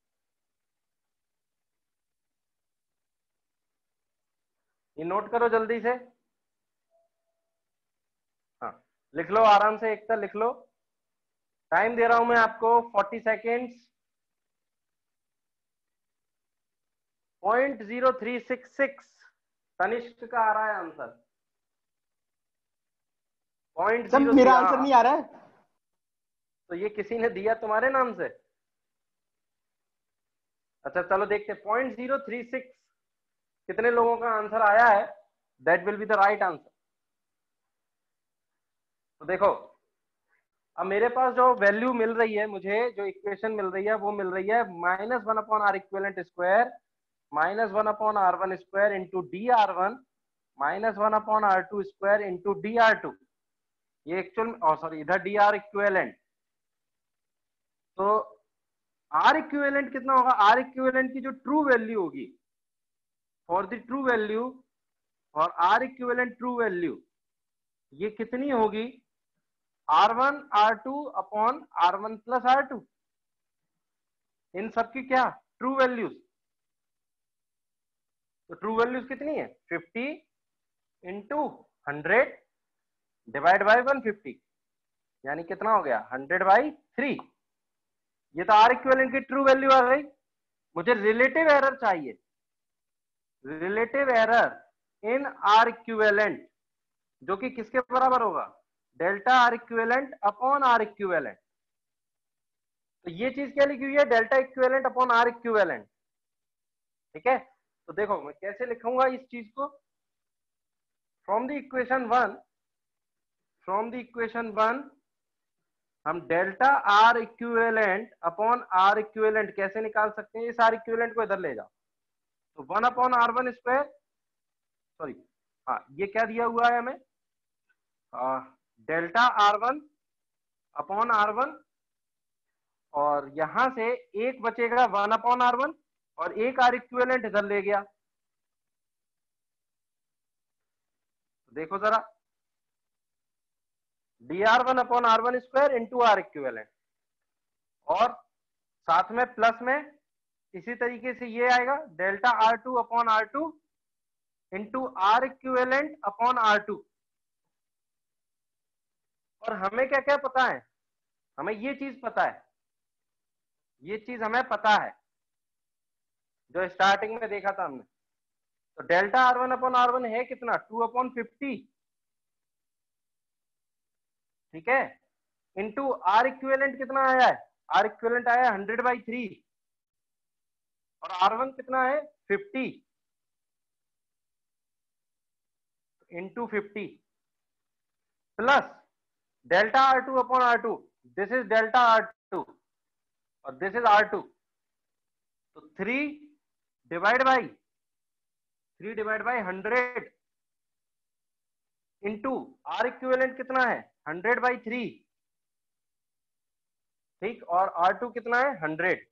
ये नोट करो जल्दी से। हाँ, लिख लो आराम से, एक लिख लो। टाइम दे रहा हूं मैं आपको forty seconds. Point zero three six six Tanishq का आ रहा है आंसर। पॉइंट सर जीरो मेरा आंसर नहीं आ रहा है। तो ये किसी ने दिया तुम्हारे नाम से? अच्छा चलो देखते, पॉइंट जीरो थ्री सिक्स कितने लोगों का आंसर आया है? That will be the right answer. तो देखो, अब मेरे पास जो वैल्यू मिल रही है, मुझे जो इक्वेशन मिल रही है वो मिल रही है minus one upon R equivalent square minus one upon R one square into D R one minus one upon R two square into D R two. ये एक्चुअल और सॉरी इधर डी आर इक्विवेलेंट। तो R equivalent कितना होगा? R equivalent की जो true value होगी for the true value और आर इक्विवेलेंट ट्रू वैल्यू, ये कितनी होगी? R one R two upon R one plus are two. इन सबकी क्या ट्रू वैल्यूज? तो ट्रू वैल्यूज कितनी है? Fifty into hundred divide by one fifty, यानी कितना हो गया? Hundred by three. ये तो आर इक्विवेलेंट की ट्रू वैल्यू आ गई। मुझे रिलेटिव एरर चाहिए, relative error in R equivalent, जो कि किसके बराबर होगा, delta R equivalent upon R equivalent. तो ये चीज क्या लिखी हुई है, delta equivalent upon R equivalent. ठीक है, तो देखो मैं कैसे लिखूंगा इस चीज को, from the equation one, from the equation one हम delta R equivalent upon R equivalent कैसे निकाल सकते हैं, इस आर इक्विवेलेंट को इधर ले जाओ, तो one upon R one square, sorry हाँ ये क्या दिया हुआ है हमें, delta R one upon R one, और यहां से एक बचेगा वन अपॉन आर वन, और एक आर इक्विवेलेंट इधर ले गया। देखो जरा, D R one upon R one square into R equivalent, और साथ में प्लस में इसी तरीके से ये आएगा delta R two upon R two into R equivalent upon R two. और हमें क्या क्या पता है, हमें ये चीज पता है, ये चीज हमें पता है जो स्टार्टिंग में देखा था हमने। तो delta R one upon R one है कितना, टू अपॉन फिफ्टी, ठीक है, इंटू आर इक्विवेलेंट कितना आया है, आर इक्विवेलेंट आया है हंड्रेड बाई थ्री, और आर वन कितना है fifty, into fifty, plus delta R two upon R two, this is delta R two और दिस इज आर टू, तो three divide by three divide by hundred into R equivalent कितना है hundred by three, ठीक, और R two कितना है hundred.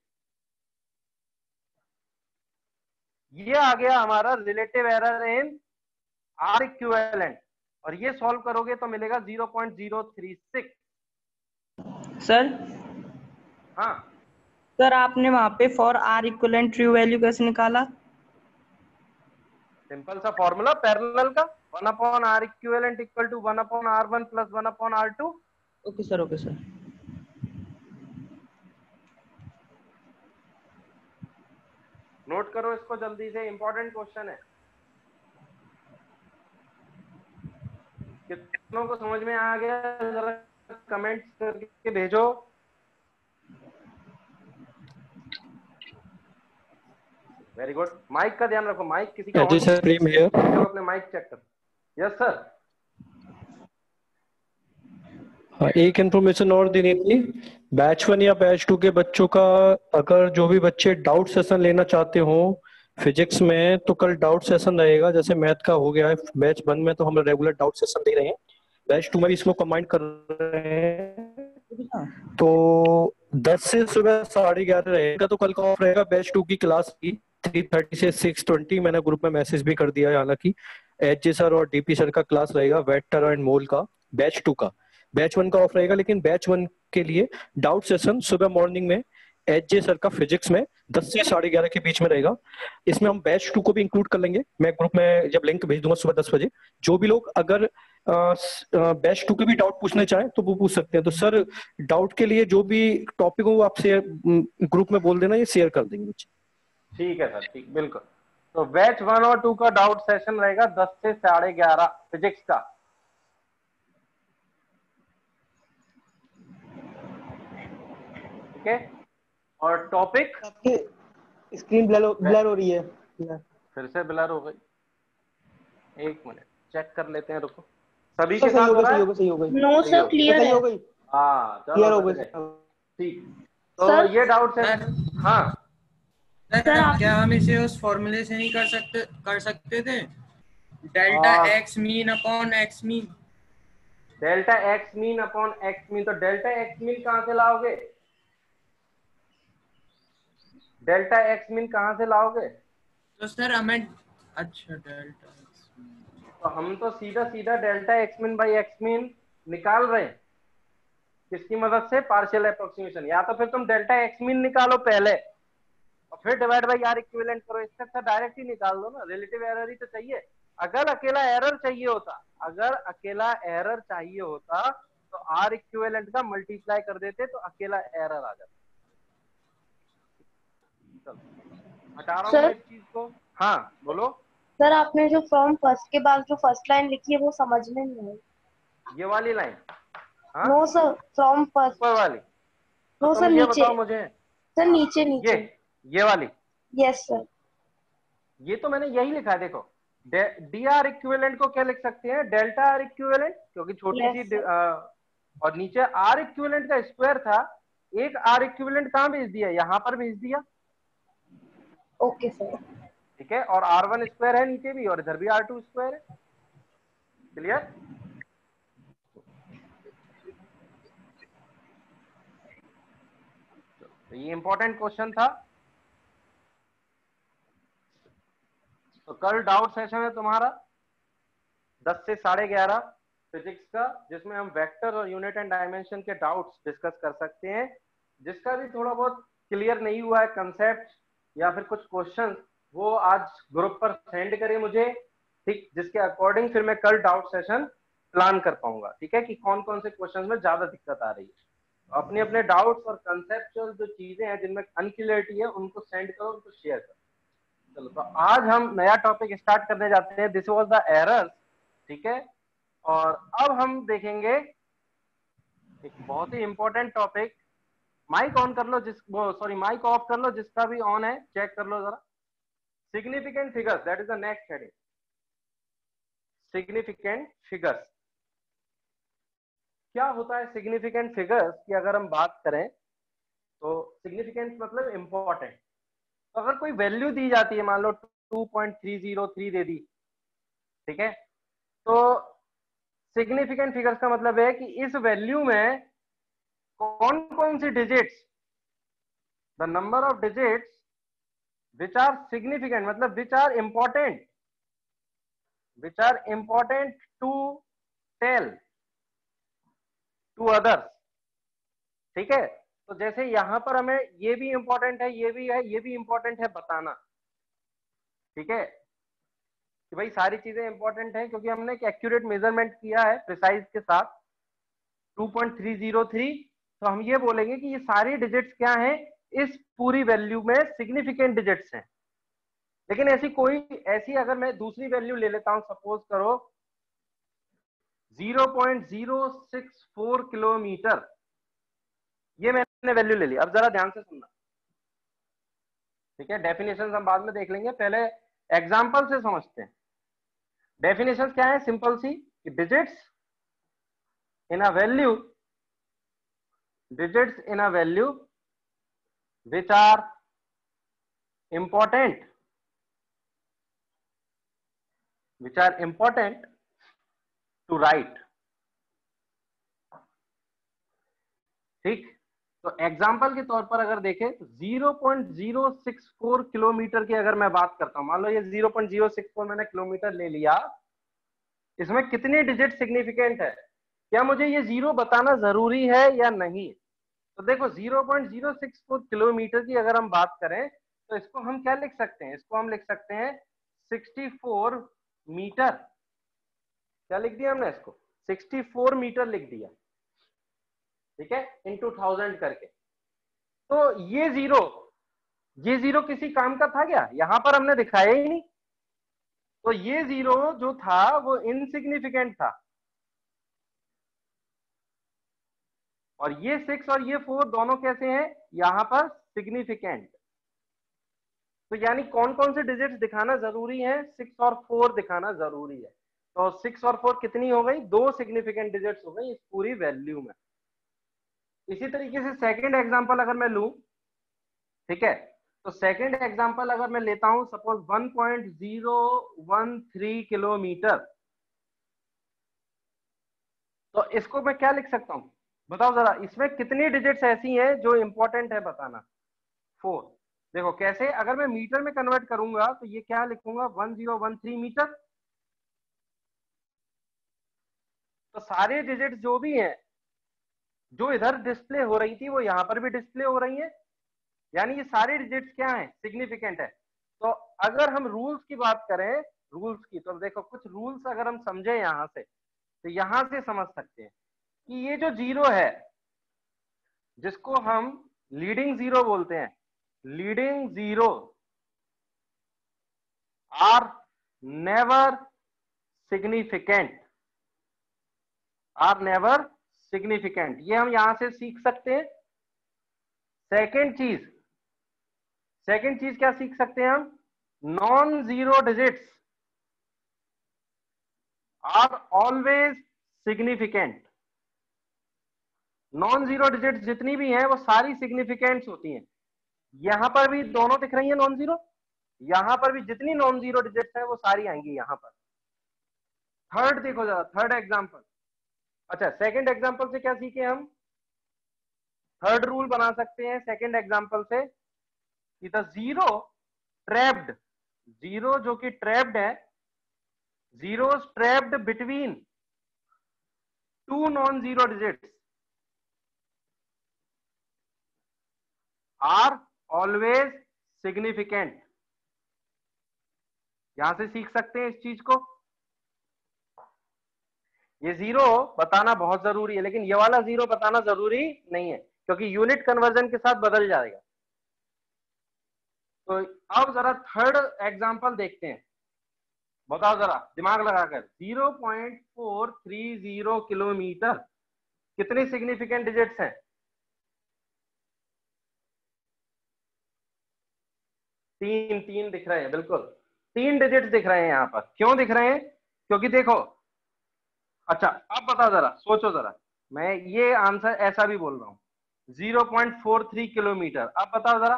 ये आ गया हमारा relative error in R equivalent, और ये सॉल्व करोगे तो मिलेगा zero point zero three six. Sir हाँ सर आपने वहां पे for R equivalent true value कैसे निकाला? सिंपल सा फॉर्मूला पैरेलल का, one upon R equivalent equal to one upon R one plus one upon R two. Okay sir, okay sir. Note करो इसको जल्दी से, इंपॉर्टेंट क्वेश्चन है। कितनों को समझ में आ गया जरा कमेंट्स करके भेजो। वेरी गुड, माइक का ध्यान रखो, माइक किसी का ऑन, अपने माइक चेक करो। Yes sir. हाँ, एक इन्फॉर्मेशन और देनी थी, बैच वन या बैच टू के बच्चों का, अगर जो भी बच्चे डाउट सेशन लेना चाहते हो फिजिक्स में, तो कल डाउट सेशन रहेगा। जैसे मैथ का हो गया है बैच वन में, तो हम रेगुलर डाउट सेशन दे रहे हैं, बैच टू में भी इसको कंबाइन कर रहे हैं। तो दस से सुबह साढ़े ग्यारह रहेगा, तो कल का ऑफ रहेगा बैच टू की क्लास की थ्री थर्टी से सिक्स ट्वेंटी। मैंने ग्रुप में मैसेज भी कर दिया है, हालांकि एच जे सर और डीपी सर का क्लास रहेगा वेक्टर एंड मोल का बैच टू का। बैच वन का ऑफ रहेगा, लेकिन बैच वन के लिए डाउट सेशन सुबह मॉर्निंग में एच जे सर का फिजिक्स में दस से साढ़े ग्यारह के बीच में रहेगा। इसमें हम बैच टू को भी इंक्लूड कर लेंगे, मैं ग्रुप में जब लिंक भेज दूंगा सुबह दस बजे। जो भी लोग अगर बैच टू के भी डाउट पूछने चाहें तो वो पूछ सकते हैं। तो सर डाउट के लिए जो भी टॉपिक हो वो आप शेयर ग्रुप में बोल देना, ये शेयर कर देंगे। ठीक है सर, ठीक, बिल्कुल। तो बैच वन और टू का डाउट सेशन रहेगा दस से साढ़े ग्यारह फिजिक्स का। ठीक है, और टॉपिक आपकी स्क्रीन ब्लर ब्लर हो रही है, फिर से ब्लर हो गई, एक मिनट चेक कर लेते हैं, रुको। सभी सर के सही साथ हो हो गई, रहा सही है? हो गई, सही हो गई। नो सर, क्लियर सही है। हो गई, हाँ क्लियर हो चलो गई। ठीक। तो सर? ये डाउट सेशन, हाँ सर आप क्या हम इसे उस फॉर्मूले से नहीं कर सकते कर सकते थे, डेल्टा हाँ। X mean upon X mean? Delta X mean upon X mean, तो डेल्टा एक्स मीन कहां से लाओगे, डेल्टा एक्स मीन कहां से लाओगे? तो सर हमें, अच्छा डेल्टा एक्स मीन, तो हम तो सीधा सीधा delta X mean by X mean निकाल रहे हैं, किसकी मदद से, पार्शियल अप्रोक्सीमेशन। या तो फिर तुम डेल्टा एक्स मीन निकालो पहले और फिर डिवाइड बाई आर इक्विवेलेंट करो, इससे अच्छा डायरेक्ट ही निकाल दो ना, रिलेटिव एरर ही तो चाहिए। अगर अकेला एरर चाहिए होता, अगर अकेला एरर चाहिए होता तो आर इक्विवेलेंट का मल्टीप्लाई कर देते तो अकेला एरर आ जाता। चलो हटा रहा हूँ सर? मैं इस चीज को। हाँ बोलो। सर आपने जो फ्रॉम फर्स्ट के बाद जो फर्स्ट लाइन लिखी है वो समझ में नहीं आई। ये वाली लाइन? हाँ नो सर, फ्रॉम फर्स्ट। ऊपर वाली? तो नो तुम सर ये नीचे। बताओ मुझे। सर नीचे ये नीचे। ये वाली? Yes sir. ये तो मैंने यही लिखा है, देखो डी आर इक्विवेलेंट को क्या लिख सकते हैं, डेल्टा आर इक्विवेलेंट, क्योंकि छोटी Yes, सी sir. आ, और नीचे आर इक्विवेलेंट का स्क्वायर था, एक आर इक्विवेलेंट कहाँ भेज दिया, यहाँ पर भेज दिया। Okay sir. ठीक है, और आर वन स्क्वायर है नीचे भी और इधर भी आर टू स्क्वायर है। क्लियर? तो ये इंपॉर्टेंट क्वेश्चन था। तो कल डाउट सेशन है तुम्हारा दस से साढ़े ग्यारह फिजिक्स का, जिसमें हम वेक्टर और यूनिट एंड डायमेंशन के डाउट्स डिस्कस कर सकते हैं। जिसका भी थोड़ा बहुत क्लियर नहीं हुआ है कंसेप्ट या फिर कुछ क्वेश्चन, वो आज ग्रुप पर सेंड करें मुझे, ठीक, जिसके अकॉर्डिंग फिर मैं कल डाउट सेशन प्लान कर पाऊंगा। ठीक है, कि कौन कौन से क्वेश्चन में ज्यादा दिक्कत आ रही है। अपने अपने डाउट्स और कंसेप्चुअल जो चीजें हैं जिनमें अनक्लियरिटी है उनको सेंड करो, उनको शेयर करो। चलो, तो आज हम नया टॉपिक स्टार्ट करने जाते हैं, दिस वाज द एरर। ठीक है, और अब हम देखेंगे एक बहुत ही इंपॉर्टेंट टॉपिक। माइक ऑन कर लो, जिस वो सॉरी माइक ऑफ कर लो, जिसका भी ऑन है चेक कर लो जरा। Significant figures, that is the next heading, significant figures. क्या होता है सिग्निफिकेंट फिगर्स की अगर हम बात करें तो सिग्निफिकेंट मतलब इंपॉर्टेंट। तो अगर कोई वैल्यू दी जाती है, मान लो two point three zero three दे दी, ठीक है, तो सिग्निफिकेंट फिगर्स का मतलब है कि इस वैल्यू में कौन कौन सी digits, the number of digits which are significant, मतलब which are important, which are important to tell to others. ठीक है, तो जैसे यहां पर हमें ये भी इंपॉर्टेंट है, ये भी है, ये भी इंपॉर्टेंट है बताना। ठीक है, कि भाई सारी चीजें इंपॉर्टेंट हैं क्योंकि हमने एक एक्यूरेट मेजरमेंट किया है प्रिसाइज के साथ two point three zero three. तो हम ये बोलेंगे कि ये सारी डिजिट्स क्या हैं, इस पूरी वैल्यू में सिग्निफिकेंट डिजिट्स हैं। लेकिन ऐसी कोई ऐसी अगर मैं दूसरी वैल्यू ले लेता हूं, सपोज करो zero point zero six four kilometre, ये मैंने वैल्यू ले ली। अब जरा ध्यान से सुनना, ठीक है, डेफिनेशन हम बाद में देख लेंगे, पहले एग्जांपल से समझते हैं। डेफिनेशन क्या है, सिंपल सी, digits in a value, digits in a value which are important, which are important to write. ठीक, तो एग्जाम्पल के तौर पर अगर देखें तो zero point zero six four kilometre की अगर मैं बात करता हूं, मान लो ये zero point zero six four मैंने किलोमीटर ले लिया, इसमें कितनी डिजिट सिग्निफिकेंट है, क्या मुझे ये जीरो बताना जरूरी है या नहीं। तो देखो zero point zero six four kilometre की अगर हम बात करें तो इसको हम क्या लिख सकते हैं, इसको हम लिख सकते हैं सिक्सटी फोर मीटर। क्या लिख दिया हमने, इसको सिक्सटी फोर मीटर लिख दिया। ठीक है, इंटू थाउजेंड करके। तो ये जीरो ये जीरो किसी काम का था क्या, यहां पर हमने दिखाया ही नहीं। तो ये जीरो जो था वो इनसिग्निफिकेंट था, और ये सिक्स और ये फोर दोनों कैसे हैं, यहां पर सिग्निफिकेंट। तो यानी कौन कौन से डिजिट्स दिखाना जरूरी है, सिक्स और फोर दिखाना जरूरी है। तो सिक्स और फोर कितनी हो गई, दो सिग्निफिकेंट डिजिट्स हो गई इस पूरी वैल्यू में। इसी तरीके से सेकंड एग्जांपल अगर मैं लूं, ठीक है, तो सेकंड एग्जांपल अगर मैं लेता हूं, suppose one point zero one three kilometre, तो इसको मैं क्या लिख सकता हूं, बताओ जरा, इसमें कितनी डिजिट्स ऐसी हैं जो इंपॉर्टेंट है बताना, फोर। देखो कैसे, अगर मैं मीटर में कन्वर्ट करूंगा तो ये क्या लिखूंगा, one zero one three metre. तो सारे डिजिट्स जो भी हैं जो इधर डिस्प्ले हो रही थी वो यहां पर भी डिस्प्ले हो रही है, यानी ये सारे डिजिट्स क्या हैं, सिग्निफिकेंट है। तो अगर हम रूल्स की बात करें, रूल्स की, तो देखो कुछ रूल्स अगर हम समझे यहां से, तो यहां से समझ सकते हैं कि ये जो जीरो है जिसको हम लीडिंग जीरो बोलते हैं, leading zero are never significant, are never significant, ये हम यहां से सीख सकते हैं। सेकेंड चीज, सेकेंड चीज क्या सीख सकते हैं हम, non zero digits are always significant. Non zero digits जितनी भी हैं वो सारी सिग्निफिकेंट्स होती हैं। यहां पर भी दोनों दिख रही हैं नॉन जीरो, यहां पर भी जितनी नॉन जीरो डिजिट्स हैं वो सारी आएंगी यहां पर। थर्ड देखो जरा, थर्ड एग्जांपल। अच्छा, सेकंड एग्जांपल से क्या सीखे हम, थर्ड रूल बना सकते हैं सेकंड एग्जांपल से कि द जीरो ट्रैप्ड, जीरो जो कि ट्रैप्ड है, zeros trapped between two non zero digits are always significant. यहां से सीख सकते हैं इस चीज को। ये जीरो बताना बहुत जरूरी है, लेकिन ये वाला जीरो बताना जरूरी नहीं है क्योंकि यूनिट कन्वर्जन के साथ बदल जाएगा। तो अब जरा थर्ड एग्जांपल देखते हैं, बताओ जरा दिमाग लगाकर। Zero point four three zero kilometre, कितनी सिग्निफिकेंट डिजिट्स हैं, तीन, तीन दिख रहे हैं, बिल्कुल तीन डिजिट्स दिख रहे हैं यहां पर। क्यों दिख रहे हैं, क्योंकि देखो, अच्छा अब बताओ जरा, सोचो जरा, मैं ये आंसर ऐसा भी बोल रहा हूं zero point four three kilometre. अब बताओ जरा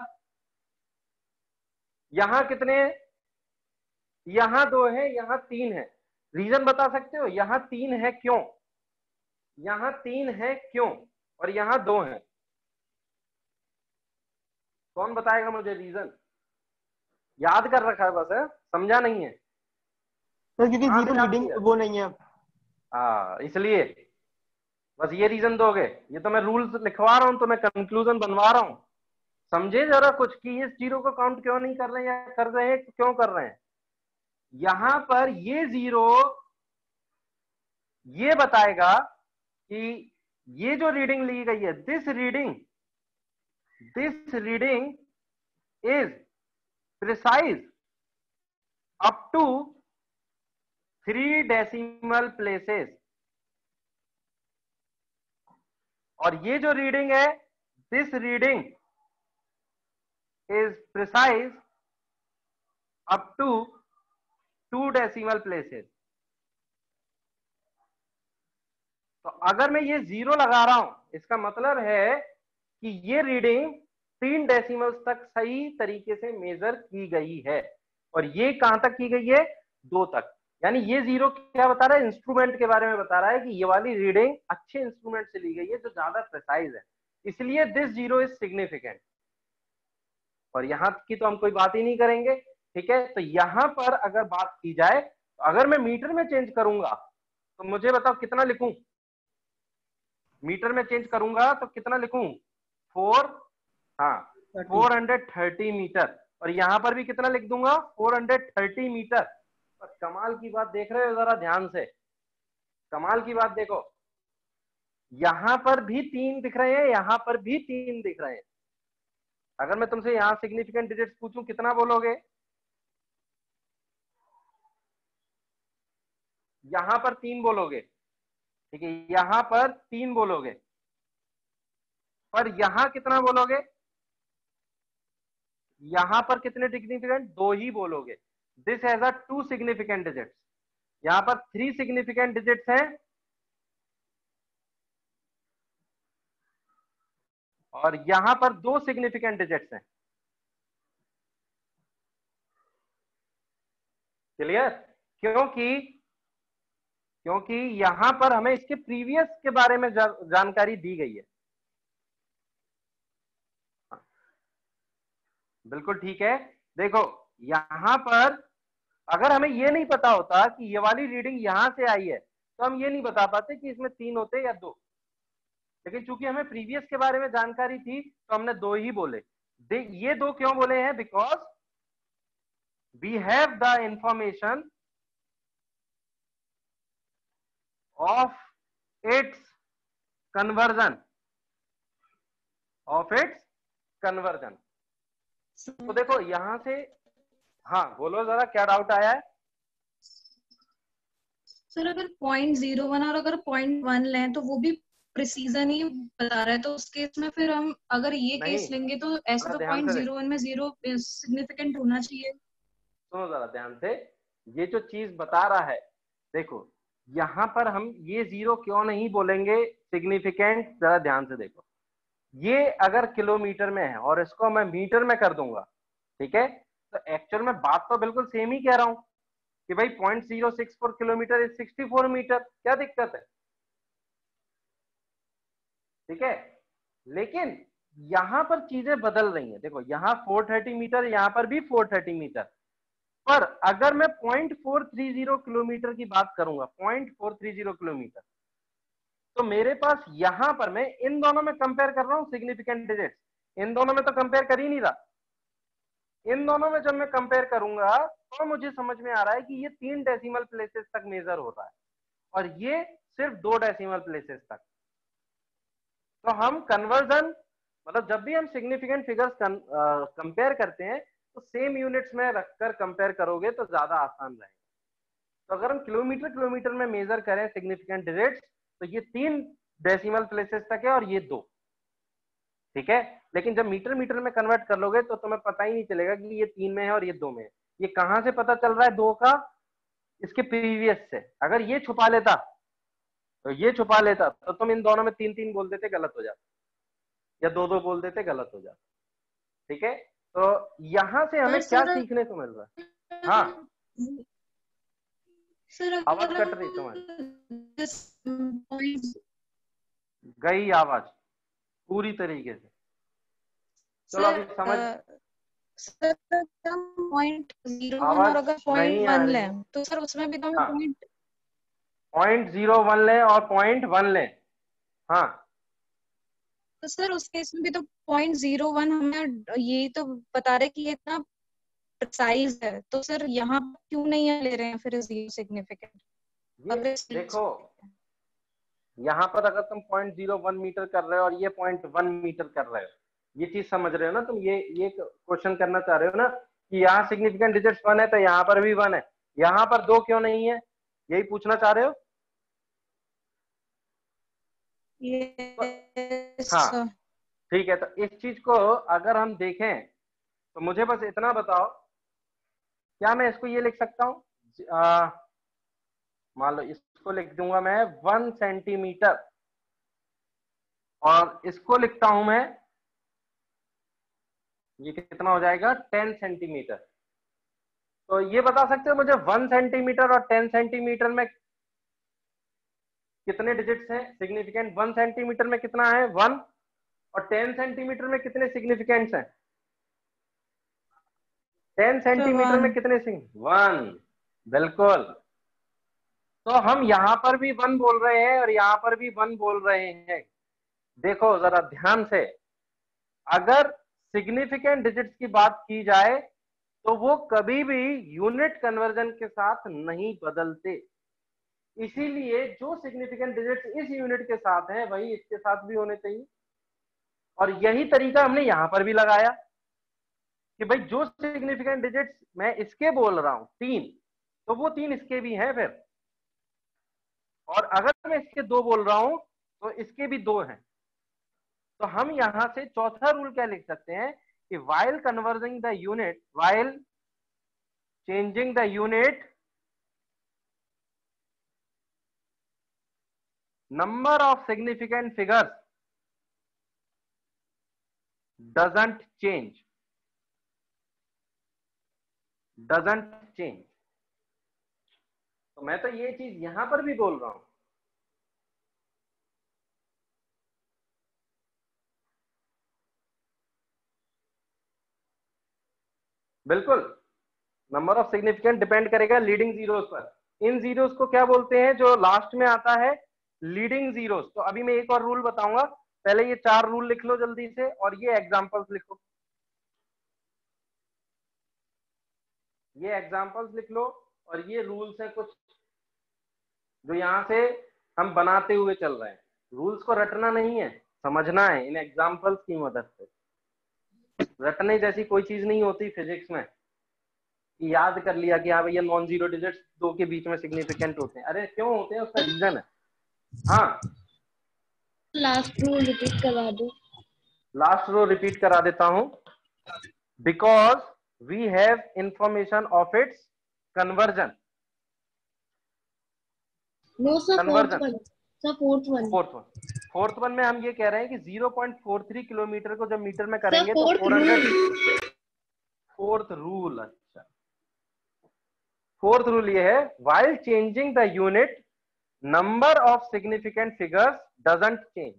यहां कितने, यहां दो है, यहां तीन है। रीजन बता सकते हो यहां तीन है क्यों, यहां तीन है क्यों और यहां दो है, कौन बताएगा मुझे रीजन? याद कर रखा है बस, है समझा नहीं है सर, क्योंकि जीरो लीडिंग वो नहीं है। हाँ, इसलिए बस ये रीजन दोगे। ये तो मैं रूल्स लिखवा रहा हूं, तो मैं कंक्लूजन बनवा रहा हूं। समझे जरा कुछ कि इस जीरो को काउंट क्यों नहीं कर रहे हैं, या कर रहे हैं क्यों कर रहे हैं। यहां पर ये जीरो ये बताएगा कि ये जो रीडिंग ली गई है, this reading this reading is precise up to three decimal places, और ये जो रीडिंग है, this reading is precise up to two decimal places. तो अगर मैं ये जीरो लगा रहा हूं, इसका मतलब है कि ये रीडिंग तीन डेसिमल्स तक सही तरीके से मेजर की गई है, और ये कहां तक की गई है, दो तक। यानी ये जीरो क्या बता रहा है, इंस्ट्रूमेंट के बारे में बता रहा है कि ये वाली रीडिंग अच्छे इंस्ट्रूमेंट से ली गई है जो ज्यादा प्रिसाइज है, इसलिए दिस जीरो इज सिग्निफिकेंट। और यहां की तो हम कोई बात ही नहीं करेंगे, ठीक है। तो यहां पर अगर बात की जाए, तो अगर मैं मीटर में चेंज करूंगा तो मुझे बताओ कितना लिखूं, मीटर में चेंज करूंगा तो कितना लिखूं, फोर, हाँ फोर हंड्रेड थर्टी मीटर, और यहां पर भी कितना लिख दूंगा, फोर हंड्रेड थर्टी मीटर। और कमाल की बात देख रहे हो जरा ध्यान से, कमाल की बात देखो, यहां पर भी तीन दिख रहे हैं, यहां पर भी तीन दिख रहे हैं। अगर मैं तुमसे यहां सिग्निफिकेंट डिजिट्स पूछूं कितना बोलोगे, यहां पर तीन बोलोगे, ठीक है, यहां पर तीन बोलोगे, पर यहां कितना बोलोगे, यहां पर कितने सिग्निफिकेंट, दो ही बोलोगे। This has a two significant digits, यहां पर थ्री सिग्निफिकेंट डिजिट्स हैं, और यहां पर दो सिग्निफिकेंट डिजिट्स हैं। क्लियर? क्योंकि क्योंकि यहां पर हमें इसके प्रीवियस के बारे में जा, जानकारी दी गई है। बिल्कुल ठीक है। देखो यहां पर अगर हमें यह नहीं पता होता कि ये वाली रीडिंग यहां से आई है, तो हम ये नहीं बता पाते कि इसमें तीन होते या दो, लेकिन चूंकि हमें प्रीवियस के बारे में जानकारी थी तो हमने दो ही बोले। ये दो क्यों बोले हैं, because we have the information of its conversion of its conversion तो देखो यहाँ से, हाँ बोलो जरा क्या डाउट आया है। सर अगर पॉइंट जीरो वन और अगर पॉइंट वन लें तो वो भी प्रिसीजन ही बता रहा है, तो उस केस में फिर हम अगर ये केस लेंगे तो ऐसे तो पॉइंट जीरो वन में जीरो सिग्निफिकेंट होना चाहिए। सुनो जरा ध्यान से, ये जो चीज बता रहा है, देखो यहाँ पर हम ये जीरो क्यों नहीं बोलेंगे सिग्निफिकेंट, जरा ध्यान से देखो। ये अगर किलोमीटर में है और इसको मैं मीटर में कर दूंगा, ठीक है, तो एक्चुअल में बात तो बिल्कुल सेम ही कह रहा हूं कि भाई point zero six four kilometre is sixty four metre, क्या दिक्कत है, ठीक है। लेकिन यहां पर चीजें बदल रही हैं। देखो यहाँ फोर थर्टी मीटर, यहां पर भी फोर थर्टी मीटर, पर अगर मैं point four three zero kilometre की बात करूंगा, point four three zero kilometre, तो मेरे पास यहां पर मैं इन दोनों में कंपेयर कर रहा हूं सिग्निफिकेंट डिजिट्स, इन दोनों में तो कंपेयर कर ही नहीं रहा। इन दोनों में जब मैं कंपेयर करूंगा तो मुझे समझ में आ रहा है कि ये तीन डेसिमल प्लेसेस तक मेजर हो रहा है और ये सिर्फ दो डेसिमल प्लेसेस तक। तो हम कन्वर्जन, मतलब जब भी हम सिग्निफिकेंट फिगर्स कंपेयर करते हैं तो सेम यूनिट्स में रखकर कंपेयर करोगे तो ज्यादा आसान रहेगा। तो अगर हम किलोमीटर किलोमीटर में मेजर करें सिग्निफिकेंट डिजिट्स तो ये तीन डेसिमल प्लेसेस तक है और ये दो, ठीक है। लेकिन जब मीटर मीटर में कन्वर्ट कर लोगे तो तुम्हें पता ही नहीं चलेगा कि ये तीन में है और ये दो में है। ये कहां से पता चल रहा है दो का, इसके प्रीवियस से। अगर ये छुपा लेता तो ये छुपा लेता तो तुम इन दोनों में तीन तीन बोल देते, गलत हो जाता, या दो दो बोल देते, गलत हो जाता, ठीक है। तो यहां से हमें क्या सीखने को मिल रहा है? हाँ सर आवाज कट रही तुम्हारी, गई आवाज पूरी तरीके से। चलो अभी समझ, सर पॉइंट जीरो वन और अगर पॉइंट वन लें तो सर उसमें भी तो हमें पॉइंट पॉइंट जीरो वन लें और पॉइंट वन लें, हाँ तो सर उस केस में भी तो पॉइंट जीरो वन हमें ये तो बता रहे कि ये इतना प्रिसाइज है, तो सर यहाँ क्यों नहीं ले रहे हैं फिर जीरो सिग्निफिकेंट? देखो यहाँ पर अगर तुम पॉइंट जीरो वन मीटर कर रहे हो और ये पॉइंट वन मीटर कर रहे हो, ये चीज समझ रहे हो ना तुम? ये ये क्वेश्चन करना चाह रहे हो ना कि यहाँ सिग्निफिकेंट डिजिट्स वन है तो यहाँ पर भी वन है, यहाँ पर दो क्यों नहीं है, यही पूछना चाह रहे हो? yes, हाँ ठीक है। तो इस चीज को अगर हम देखें तो मुझे बस इतना बताओ, क्या मैं इसको ये लिख सकता हूँ, मान लो इसको लिख दूंगा मैं वन सेंटीमीटर और इसको लिखता हूं मैं, ये कितना हो जाएगा, टेन सेंटीमीटर। तो ये बता सकते हो मुझे वन सेंटीमीटर और टेन सेंटीमीटर में कितने डिजिट्स हैं सिग्निफिकेंट? वन सेंटीमीटर में कितना है, वन, और टेन सेंटीमीटर में कितने सिग्निफिकेंट्स हैं? टेन सेंटीमीटर में कितने सिंग वन, बिल्कुल। तो हम यहां पर भी वन बोल रहे हैं और यहां पर भी वन बोल रहे हैं। देखो जरा ध्यान से, अगर सिग्निफिकेंट डिजिट्स की बात की जाए तो वो कभी भी यूनिट कन्वर्जन के साथ नहीं बदलते, इसीलिए जो सिग्निफिकेंट डिजिट्स इस यूनिट के साथ हैं वही इसके साथ भी होने चाहिए। और यही तरीका हमने यहां पर भी लगाया कि भाई जो सिग्निफिकेंट डिजिट्स मैं इसके बोल रहा हूं तीन, तो वो तीन इसके भी हैं फिर, और अगर मैं इसके दो बोल रहा हूं तो इसके भी दो हैं। तो हम यहां से चौथा रूल क्या लिख सकते हैं कि while converting the unit, while changing the unit, number of significant figures doesn't change, doesn't change। तो मैं तो ये चीज यहां पर भी बोल रहा हूं, बिल्कुल। नंबर ऑफ सिग्निफिकेंट डिपेंड करेगा लीडिंग जीरोस पर। इन जीरोस को क्या बोलते हैं, जो लास्ट में आता है, लीडिंग जीरोस। तो अभी मैं एक और रूल बताऊंगा, पहले ये चार रूल लिख लो जल्दी से और ये एग्जांपल्स लिखो, ये एग्जांपल्स लिख लो और ये रूल्स हैं कुछ जो यहां से हम बनाते हुए चल रहे हैं। रूल्स को रटना नहीं है, समझना है इन एग्जांपल्स की मदद से। रटने जैसी कोई चीज नहीं होती फिजिक्स में कि याद कर लिया कि हाँ भैया नॉन जीरो डिजिट्स दो के बीच में सिग्निफिकेंट होते हैं। अरे क्यों होते हैं, उसका रीजन है। हाँ लास्ट रो रिपीट करवा दो। लास्ट रो रिपीट करा देता हूं। Because we have information of its conversion. No sir, fourth conversion one sir, fourth one fourth one fourth one में हम ये कह रहे हैं कि zero point four three kilometre को जब मीटर में सर, करेंगे तो fourth four hundred. Rule. Fourth rule, अच्छा फोर्थ रूल ये है, while changing the unit number of significant figures doesn't change.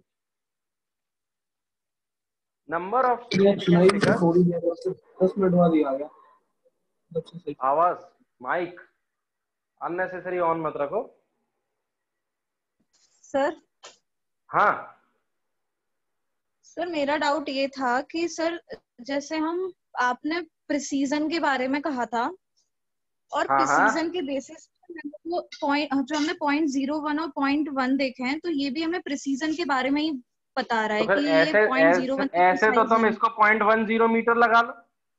number of significant figures। दस मिनट बाद ही आ गया। आवाज माइक अननेसेसरी ऑन मत रखो। सर हाँ सर मेरा डाउट ये था कि सर जैसे हम आपने प्रिसीजन के बारे में कहा था और हाँ प्रिसीजन हाँ के बेसिस वो पॉइंट जो हमने पॉइंट जीरो वन और पॉइंट वन देखे हैं, तो ये भी हमें प्रिसीजन के बारे में ही बता रहा है तो फिर कि ये ऐसे पॉइंट जीरो ऐसे, वन ऐसे तो तुम इसको पॉइंट वन जीरो मीटर लगा लो।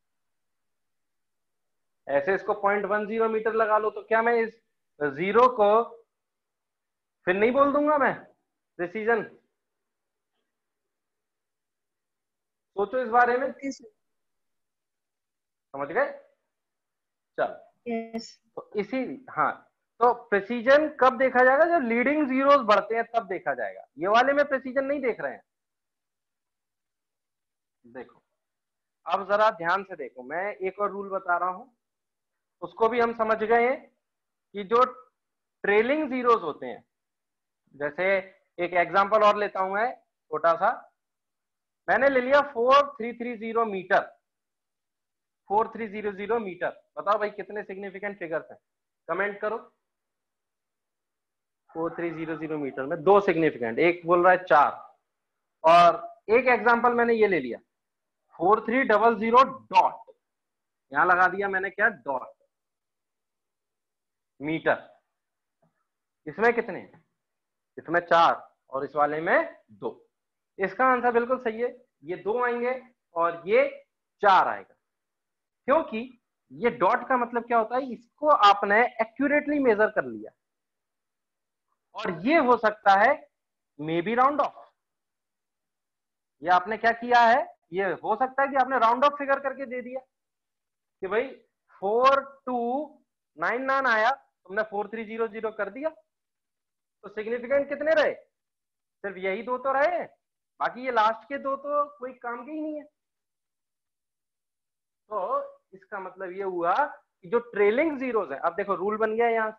ऐसे इसको पॉइंट वन जीरो मीटर लगा लो तो क्या मैं इस जीरो को फिर नहीं बोल दूंगा मैं प्रिसीजन? सोचो इस बारे में, समझ गए? चल yes. तो इसी हाँ तो प्रिसीजन कब देखा जाएगा? जब लीडिंग जीरोस बढ़ते हैं तब देखा जाएगा। ये वाले में प्रिसीजन नहीं देख रहे हैं। देखो अब जरा ध्यान से देखो, मैं एक और रूल बता रहा हूं, उसको भी हम समझ गए हैं कि जो ट्रेलिंग जीरोस होते हैं, जैसे एक एग्जांपल और लेता हूं मैं छोटा सा। मैंने ले लिया four three three zero metre. Four three zero zero metre, बताओ भाई कितने सिग्निफिकेंट फिगर्स हैं? कमेंट करो। Four three zero zero metre में दो सिग्निफिकेंट, एक बोल रहा है चार। और एक एग्जांपल मैंने ये ले लिया four three double zero dot, यहां लगा दिया मैंने क्या? Dot metre. इसमें कितने हैं? इसमें चार और इस वाले में दो। इसका आंसर बिल्कुल सही है, ये दो आएंगे और ये चार आएगा, क्योंकि ये डॉट का मतलब क्या होता है, इसको आपने एक्यूरेटली मेजर कर लिया। और ये हो सकता है मे बी राउंड ऑफ। ये आपने क्या किया है, ये हो सकता है कि आपने राउंड ऑफ फिगर करके दे दिया कि भाई फोर टू नाइन नाइन आया, तुमने फोर थ्री जीरो जीरो कर दिया। तो सिग्निफिकेंट कितने रहे? सिर्फ यही दो तो रहे, बाकी ये लास्ट के दो तो कोई काम के ही नहीं है। तो इसका मतलब ये हुआ कि जो ट्रेलिंग जीरोस है, अब देखो रूल बन गया यहां से।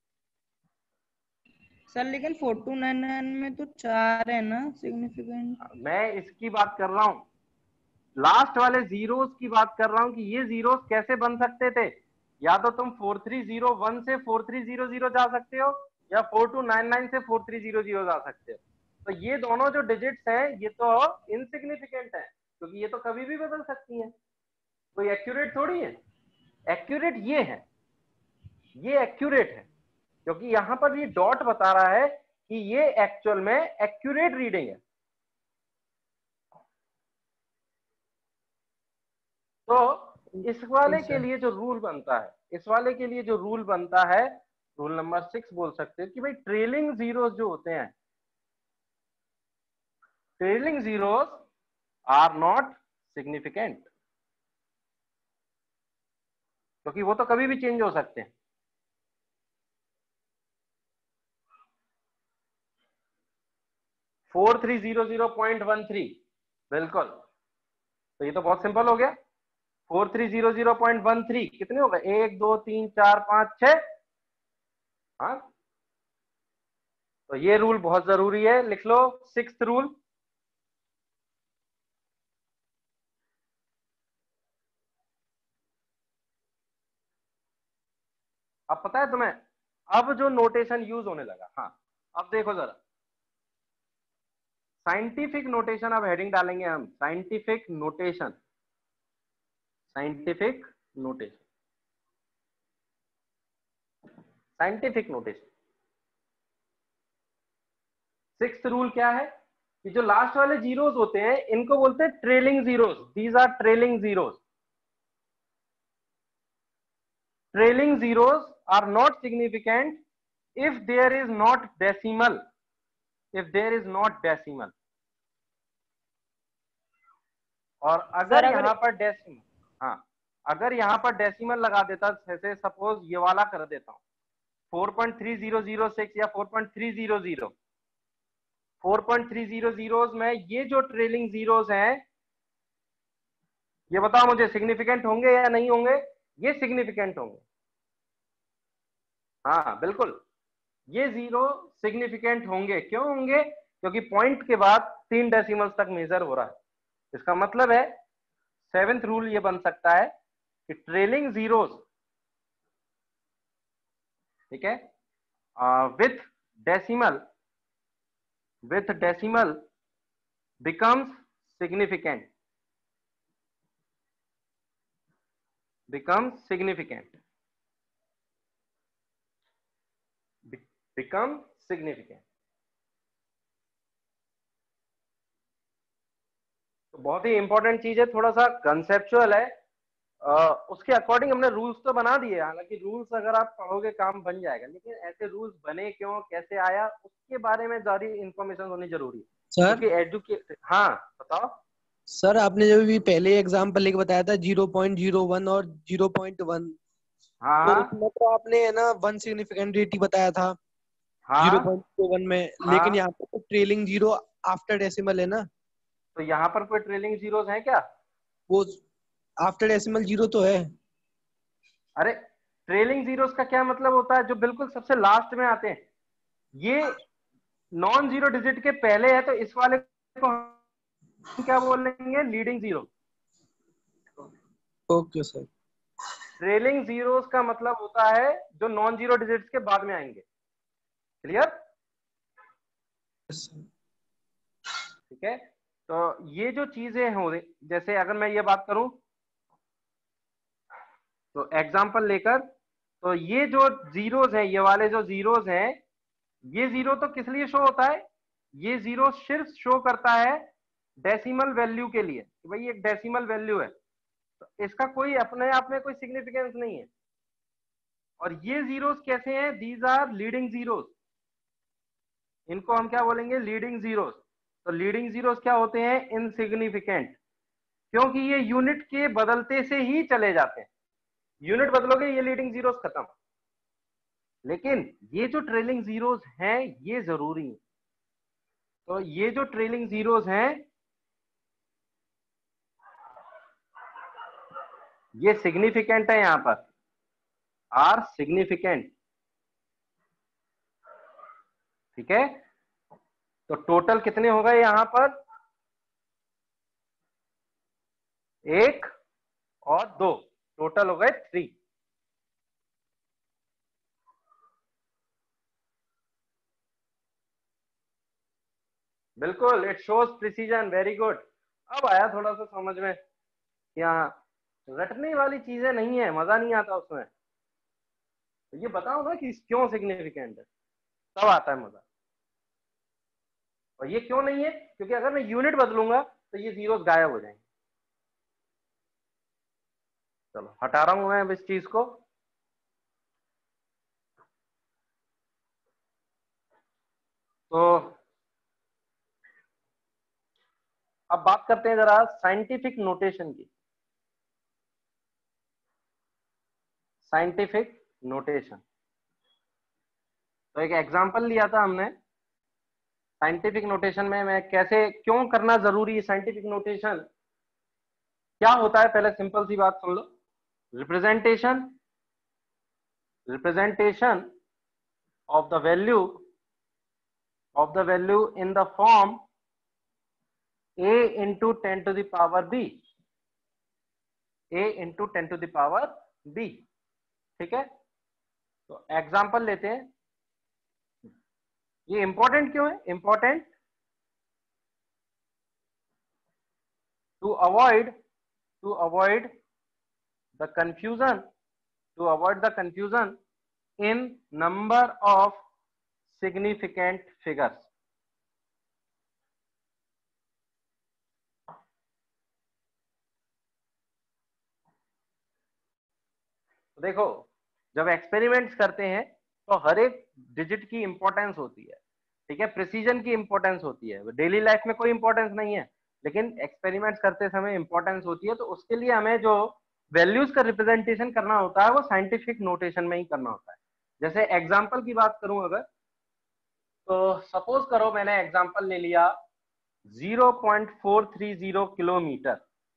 सर लेकिन फोर टू नाइन नाइन में तो चार है ना सिग्निफिकेंट। मैं इसकी बात कर रहा हूं, लास्ट वाले जीरोस की बात कर रहा हूं कि ये जीरोस कैसे बन सकते थे। या तो तुम फोर थ्री जीरो वन से फोर थ्री जीरो जीरो जा सकते हो, या फोर टू नाइन नाइन से फोर थ्री जीरो जीरो जा सकते हो। तो ये दोनों जो डिजिट्स हैं ये तो इनसिग्निफिकेंट है, क्योंकि ये तो कभी भी बदल सकती हैं, कोई एक्यूरेट थोड़ी है। एक्यूरेट ये है, ये एक्यूरेट है, क्योंकि यहां पर ये डॉट बता रहा है कि ये एक्चुअल में एक्यूरेट रीडिंग है। तो इस वाले के लिए जो रूल बनता है, इस वाले के लिए जो रूल बनता है, रूल नंबर सिक्स बोल सकते हो कि भाई ट्रेलिंग जीरोस जो होते हैं, trailing zeros are not significant, क्योंकि वो तो कभी भी चेंज हो सकते हैं। Four three zero zero point one three, बिल्कुल। तो ये तो बहुत सिंपल हो गया। Four three zero zero point one three कितने हो गए? एक दो तीन चार पांच छह। हाँ तो ये रूल बहुत जरूरी है, लिख लो सिक्स्थ रूल। अब पता है तुम्हें अब जो नोटेशन यूज होने लगा। हाँ अब देखो जरा, साइंटिफिक नोटेशन, अब हेडिंग डालेंगे हम scientific notation. Scientific notation scientific notation sixth rule क्या है? कि जो लास्ट वाले जीरोस होते हैं इनको बोलते हैं trailing zeros. These are trailing zeros. Trailing zeros are not significant if there is not decimal. if there is not decimal. और अगर यहाँ पर डेसिमल, हाँ अगर यहाँ पर डेसिमल लगा देता, जैसे सपोज ये वाला कर देता हूँ four point three zero zero six या four point three zero zero, four point three zero zero में ये जो ट्रेलिंग जीरोस हैं, ये बताओ मुझे सिग्निफिकेंट होंगे या नहीं होंगे? ये सिग्निफिकेंट होंगे. हाँ बिल्कुल, ये जीरो सिग्निफिकेंट होंगे. क्यों होंगे? क्योंकि पॉइंट के बाद तीन डेसिमल्स तक मेजर हो रहा है. इसका मतलब है सेवेंथ रूल ये बन सकता है कि ट्रेलिंग जीरोस, ठीक है, with decimal with decimal becomes significant becomes significant become significant. तो बहुत ही इंपॉर्टेंट चीज है, थोड़ा सा कंसेप्चुअल है. आ, उसके अकॉर्डिंग हमने रूल्स तो बना दिए. हालांकि रूल्स अगर आप पढ़ोगे काम बन जाएगा, लेकिन ऐसे रूल्स बने क्यों, कैसे आया, उसके बारे में सारी इंफॉर्मेशन होनी जरूरी है. सर क्योंकि एजुकेट, हाँ बताओ सर, आपने जो भी पहले एग्जांपल लेके बताया था जीरो पॉइंट जीरो वन और जीरो पॉइंट वन, हाँ तो उसमें तो आपने है ना वन सिग्निफिकेंट बताया था जीरो पॉइंट जीरो वन में. हाँ? लेकिन यहाँ पर तो ट्रेलिंग जीरो आफ्टर डेसिमल है ना. तो यहाँ पर कोई ट्रेलिंग जीरोस हैं क्या? वो आफ्टर डेसिमल जीरो तो है. अरे ट्रेलिंग जीरोस का क्या मतलब होता है? जो बिल्कुल सबसे लास्ट में आते हैं. ये नॉन जीरो डिजिट के पहले है, तो इस वाले को हम क्या बोलेंगे? Leading zero. Okay sir. Trailing zeros का मतलब होता है जो नॉन जीरो डिजिट्स के बाद में आएंगे. क्लियर? ठीक है. तो ये जो चीजें हो रही, जैसे अगर मैं ये बात करूं तो एग्जांपल लेकर, तो ये जो जीरोस हैं, ये वाले जो जीरोस हैं, ये जीरो तो किस लिए शो होता है? ये जीरो सिर्फ शो करता है डेसिमल वैल्यू के लिए, कि भाई एक डेसिमल वैल्यू है. तो इसका कोई अपने आप में कोई सिग्निफिकेंस नहीं है. और ये जीरोस कैसे हैं? These are leading zeros. इनको हम क्या बोलेंगे? Leading zeros. तो लीडिंग जीरोस क्या होते हैं? इनसिग्निफिकेंट. क्योंकि ये यूनिट के बदलते से ही चले जाते हैं. यूनिट बदलोगे ये लीडिंग जीरोस खत्म. लेकिन ये जो ट्रेलिंग जीरोस हैं ये जरूरी है. तो ये जो ट्रेलिंग जीरोस हैं ये सिग्निफिकेंट है. यहां पर आर सिग्निफिकेंट. ठीक है. तो टोटल कितने हो गए यहां पर? एक और दो, टोटल हो गए थ्री. बिल्कुल, it shows precision. Very good. अब आया थोड़ा सा समझ में. यहाँ रटने वाली चीजें नहीं है, मजा नहीं आता उसमें. तो ये बताओ ना कि क्यों सिग्निफिकेंट है, तब आता है मजा. और ये क्यों नहीं है? क्योंकि अगर मैं यूनिट बदलूंगा तो ये जीरोस गायब हो जाएंगे. चलो हटा रहा हूं मैं अब इस चीज को. तो अब बात करते हैं जरा साइंटिफिक नोटेशन की. Scientific notation. तो एक एग्जांपल लिया था हमने साइंटिफिक नोटेशन में. मैं कैसे, क्यों करना जरूरी है साइंटिफिक नोटेशन, क्या होता है? पहले सिंपल सी बात सुन लो. Representation representation of the value of the value in the form a into ten to the power b. a into ten to the power b. ठीक है. तो एग्जांपल लेते हैं. ये इंपॉर्टेंट क्यों है? Important to avoid to avoid the confusion to avoid the confusion in number of significant figures. देखो जब एक्सपेरिमेंट्स करते हैं तो हर एक डिजिट की इंपॉर्टेंस होती है, ठीक है, प्रिसीजन की इंपॉर्टेंस होती है। डेली लाइफ में कोई इंपॉर्टेंस नहीं है, लेकिन एक्सपेरिमेंट्स करते समय इंपॉर्टेंस होती है। तो उसके लिए हमें जो वैल्यूज का रिप्रेजेंटेशन करना होता है वो साइंटिफिक नोटेशन में ही करना होता है। जैसे एग्जांपल की बात करूं अगर, तो सपोज करो मैंने एग्जांपल ले लिया zero point four three zero kilometre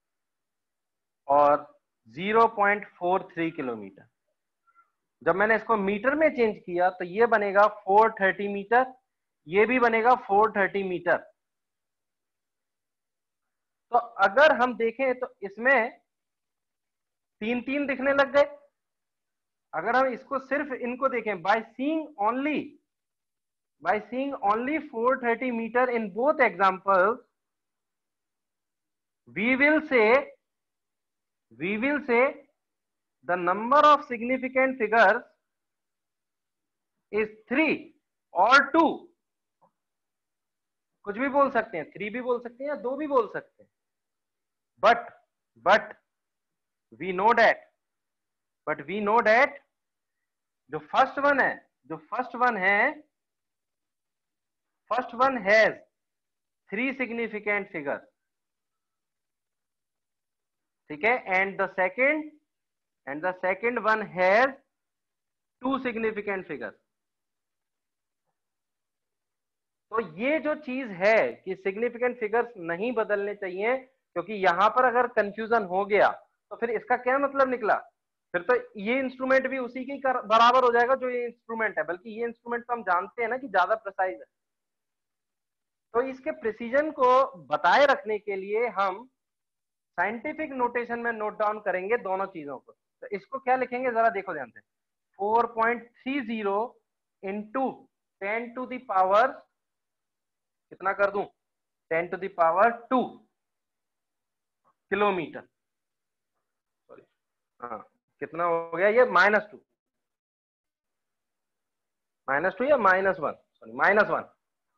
और zero point four three kilometre. जब मैंने इसको मीटर में चेंज किया तो ये बनेगा फोर थर्टी मीटर, ये भी बनेगा फोर थर्टी मीटर। तो अगर हम देखें तो इसमें तीन तीन दिखने लग गए। अगर हम इसको सिर्फ इनको देखें, by seeing only by seeing only four thirty metre in both examples, we will say we will say the number of significant figures is three or two। कुछ भी बोल सकते हैं, थ्री भी बोल सकते हैं या दो भी बोल सकते हैं। But but we know that but we know that जो फर्स्ट वन है जो फर्स्ट वन है first one has three significant figure, ठीक है, and the second and the second one has two significant figures। तो ये जो चीज है कि सिग्निफिकेंट फिगर्स नहीं बदलने चाहिए, क्योंकि यहां पर अगर कंफ्यूजन हो गया तो फिर इसका क्या मतलब निकला, फिर तो ये इंस्ट्रूमेंट भी उसी के बराबर हो जाएगा जो ये इंस्ट्रूमेंट है। बल्कि ये इंस्ट्रूमेंट तो हम जानते हैं ना कि ज्यादा प्रिसाइज है। तो इसके प्रिसीजन को बताए रखने के लिए हम साइंटिफिक नोटेशन में नोट डाउन करेंगे दोनों चीजों को। तो इसको क्या लिखेंगे जरा देखो ध्यान से, four point three zero into ten to the power कितना कर दूं, ten to the power two kilometre. Sorry, हाँ कितना हो गया ये, माइनस टू माइनस टू या minus one, sorry minus one.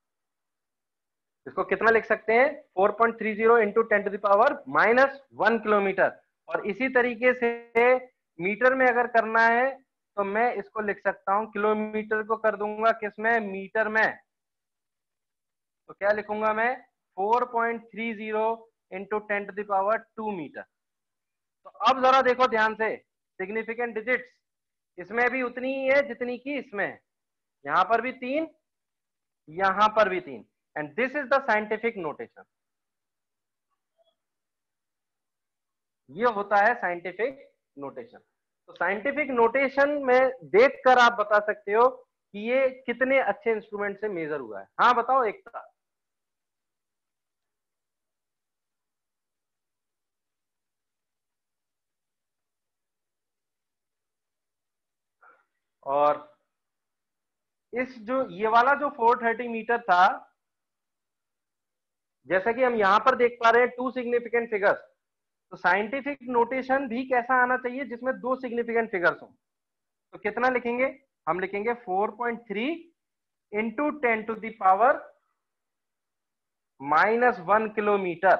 इसको कितना लिख सकते हैं, four point three zero into ten to the power minus one kilometre. और इसी तरीके से मीटर में अगर करना है तो मैं इसको लिख सकता हूं, किलोमीटर को कर दूंगा किसमें, मीटर में। तो क्या लिखूंगा मैं, four point three zero into ten to the power two metre. तो अब जरा देखो ध्यान से, सिग्निफिकेंट डिजिट्स इसमें भी उतनी ही है जितनी की इसमें है। यहां पर भी तीन, यहां पर भी तीन, and this is the scientific notation. ये होता है साइंटिफिक नोटेशन। तो साइंटिफिक नोटेशन में देखकर आप बता सकते हो कि ये कितने अच्छे इंस्ट्रूमेंट से मेजर हुआ है। हाँ बताओ एकता। और इस जो ये वाला जो फोर थर्टी मीटर था, जैसा कि हम यहां पर देख पा रहे हैं टू सिग्निफिकेंट फिगर्स, तो साइंटिफिक नोटेशन भी कैसा आना चाहिए जिसमें दो सिग्निफिकेंट फिगर्स हो। तो कितना लिखेंगे, हम लिखेंगे four point three into ten to the power minus one kilometre.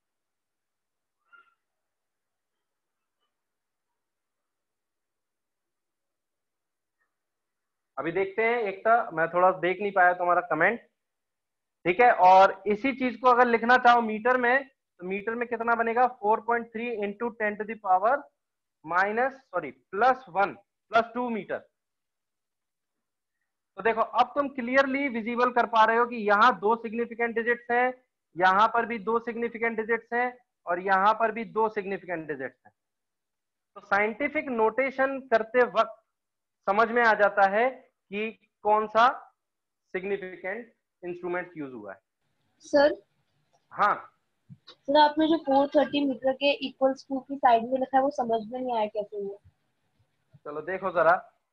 अभी देखते हैं एकता, मैं थोड़ा देख नहीं पाया तुम्हारा कमेंट, ठीक है। और इसी चीज को अगर लिखना चाहो मीटर में, तो मीटर में कितना बनेगा, four point three into ten to the power minus sorry plus one plus two metre. तो देखो अब तुम क्लियरली विजिबल कर पा रहे हो कि यहाँ दो सिग्निफिकेंट डिजिट्स हैं, यहाँ पर भी दो सिग्निफिकेंट डिजिट्स हैं, और यहाँ पर भी दो सिग्निफिकेंट डिजिट्स हैं। तो साइंटिफिक नोटेशन करते वक्त समझ में आ जाता है कि कौन सा सिग्निफिकेंट इंस्ट्रूमेंट यूज हुआ है। सर हाँ सर, आपने जो फोर थर्टी मीटर के इक्वल्स टू की साइड में लिखा है वो समझ में नहीं आया कैसे हुआ। चलो देखो जरा,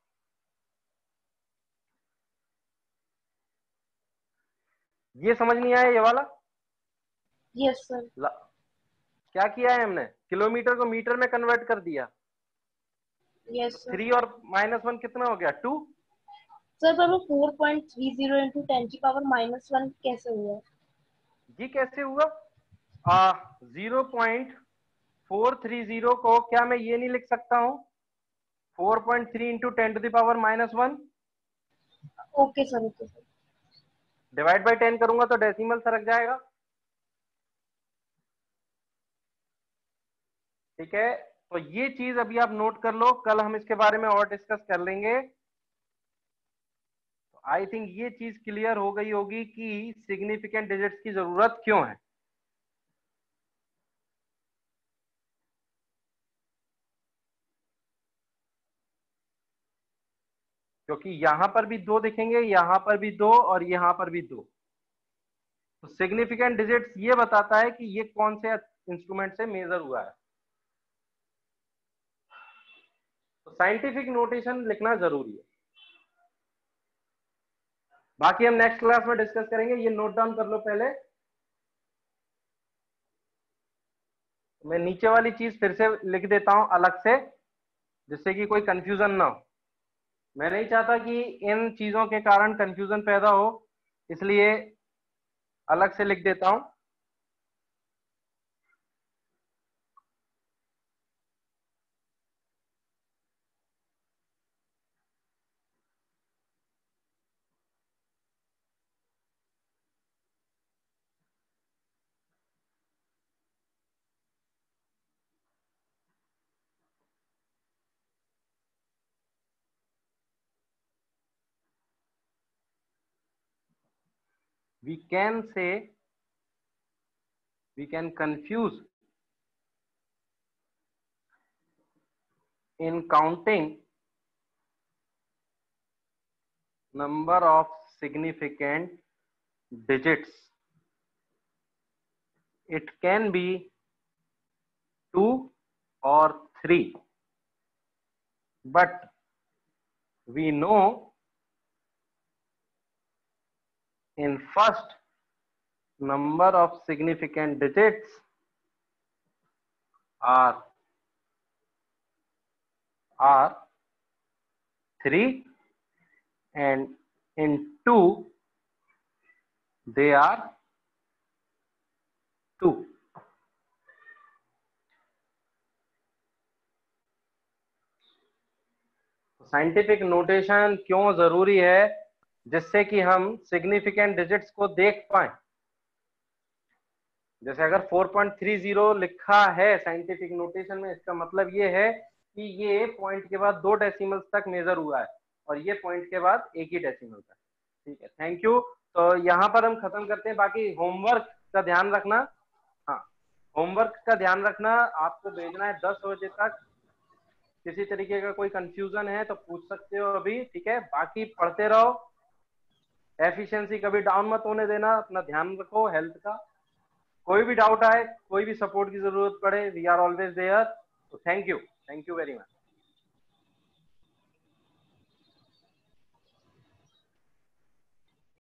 ये समझ नहीं आया ये वाला। Yes sir. क्या किया है हमने, किलोमीटर को मीटर में कन्वर्ट कर दिया। Yes sir. थ्री और माइनस वन कितना हो गया, टू। सर पर वो four point three zero into ten की पावर माइनस वन कैसे हुआ जी, कैसे हुआ, आ, zero point four three zero को क्या मैं ये नहीं लिख सकता हूं, four point three into ten to the power minus one. Okay sir, okay sir. Divide by ten करूंगा तो डेसिमल सरक जाएगा। ठीक है, तो ये चीज अभी आप नोट कर लो, कल हम इसके बारे में और डिस्कस कर लेंगे। आई थिंक ये चीज क्लियर हो गई होगी कि सिग्निफिकेंट डिजिट्स की जरूरत क्यों है। क्योंकि यहां पर भी दो दिखेंगे, यहां पर भी दो और यहां पर भी दो। तो सिग्निफिकेंट डिजिट्स ये बताता है कि ये कौन से इंस्ट्रूमेंट से मेजर हुआ है। तो साइंटिफिक नोटेशन लिखना जरूरी है। बाकी हम नेक्स्ट क्लास में डिस्कस करेंगे। ये नोट डाउन कर लो पहले। मैं नीचे वाली चीज फिर से लिख देता हूं अलग से, जिससे कि कोई कंफ्यूजन ना हो। मैं नहीं चाहता कि इन चीजों के कारण कंफ्यूजन पैदा हो, इसलिए अलग से लिख देता हूं। We can say, we can confuse in counting number of significant digits. It can be two or three, but we know in first number of significant digits are are three, and in two they are two. Scientific notation क्यों जरूरी है? जिससे कि हम significant digits को देख पाए। जैसे अगर फोर पॉइंट थ्री जीरो लिखा है साइंटिफिक नोटेशन में, इसका मतलब ये है कि ये पॉइंट के बाद दो डेसिमल्स तक मेजर हुआ है और ये पॉइंट के बाद एक ही डेसिमल तक। ठीक है, थैंक यू। तो यहाँ पर हम खत्म करते हैं। बाकी होमवर्क का ध्यान रखना। हाँ, होमवर्क का ध्यान रखना, आपको भेजना है दस बजे तक। किसी तरीके का कोई कंफ्यूजन है तो पूछ सकते हो अभी। ठीक है, बाकी पढ़ते रहो। एफिशिएंसी कभी डाउन मत होने देना, अपना ध्यान रखो हेल्थ का। कोई भी डाउट आए, कोई भी सपोर्ट की जरूरत पड़े, वी आर ऑलवेज देयर। तो thank you, thank you very much.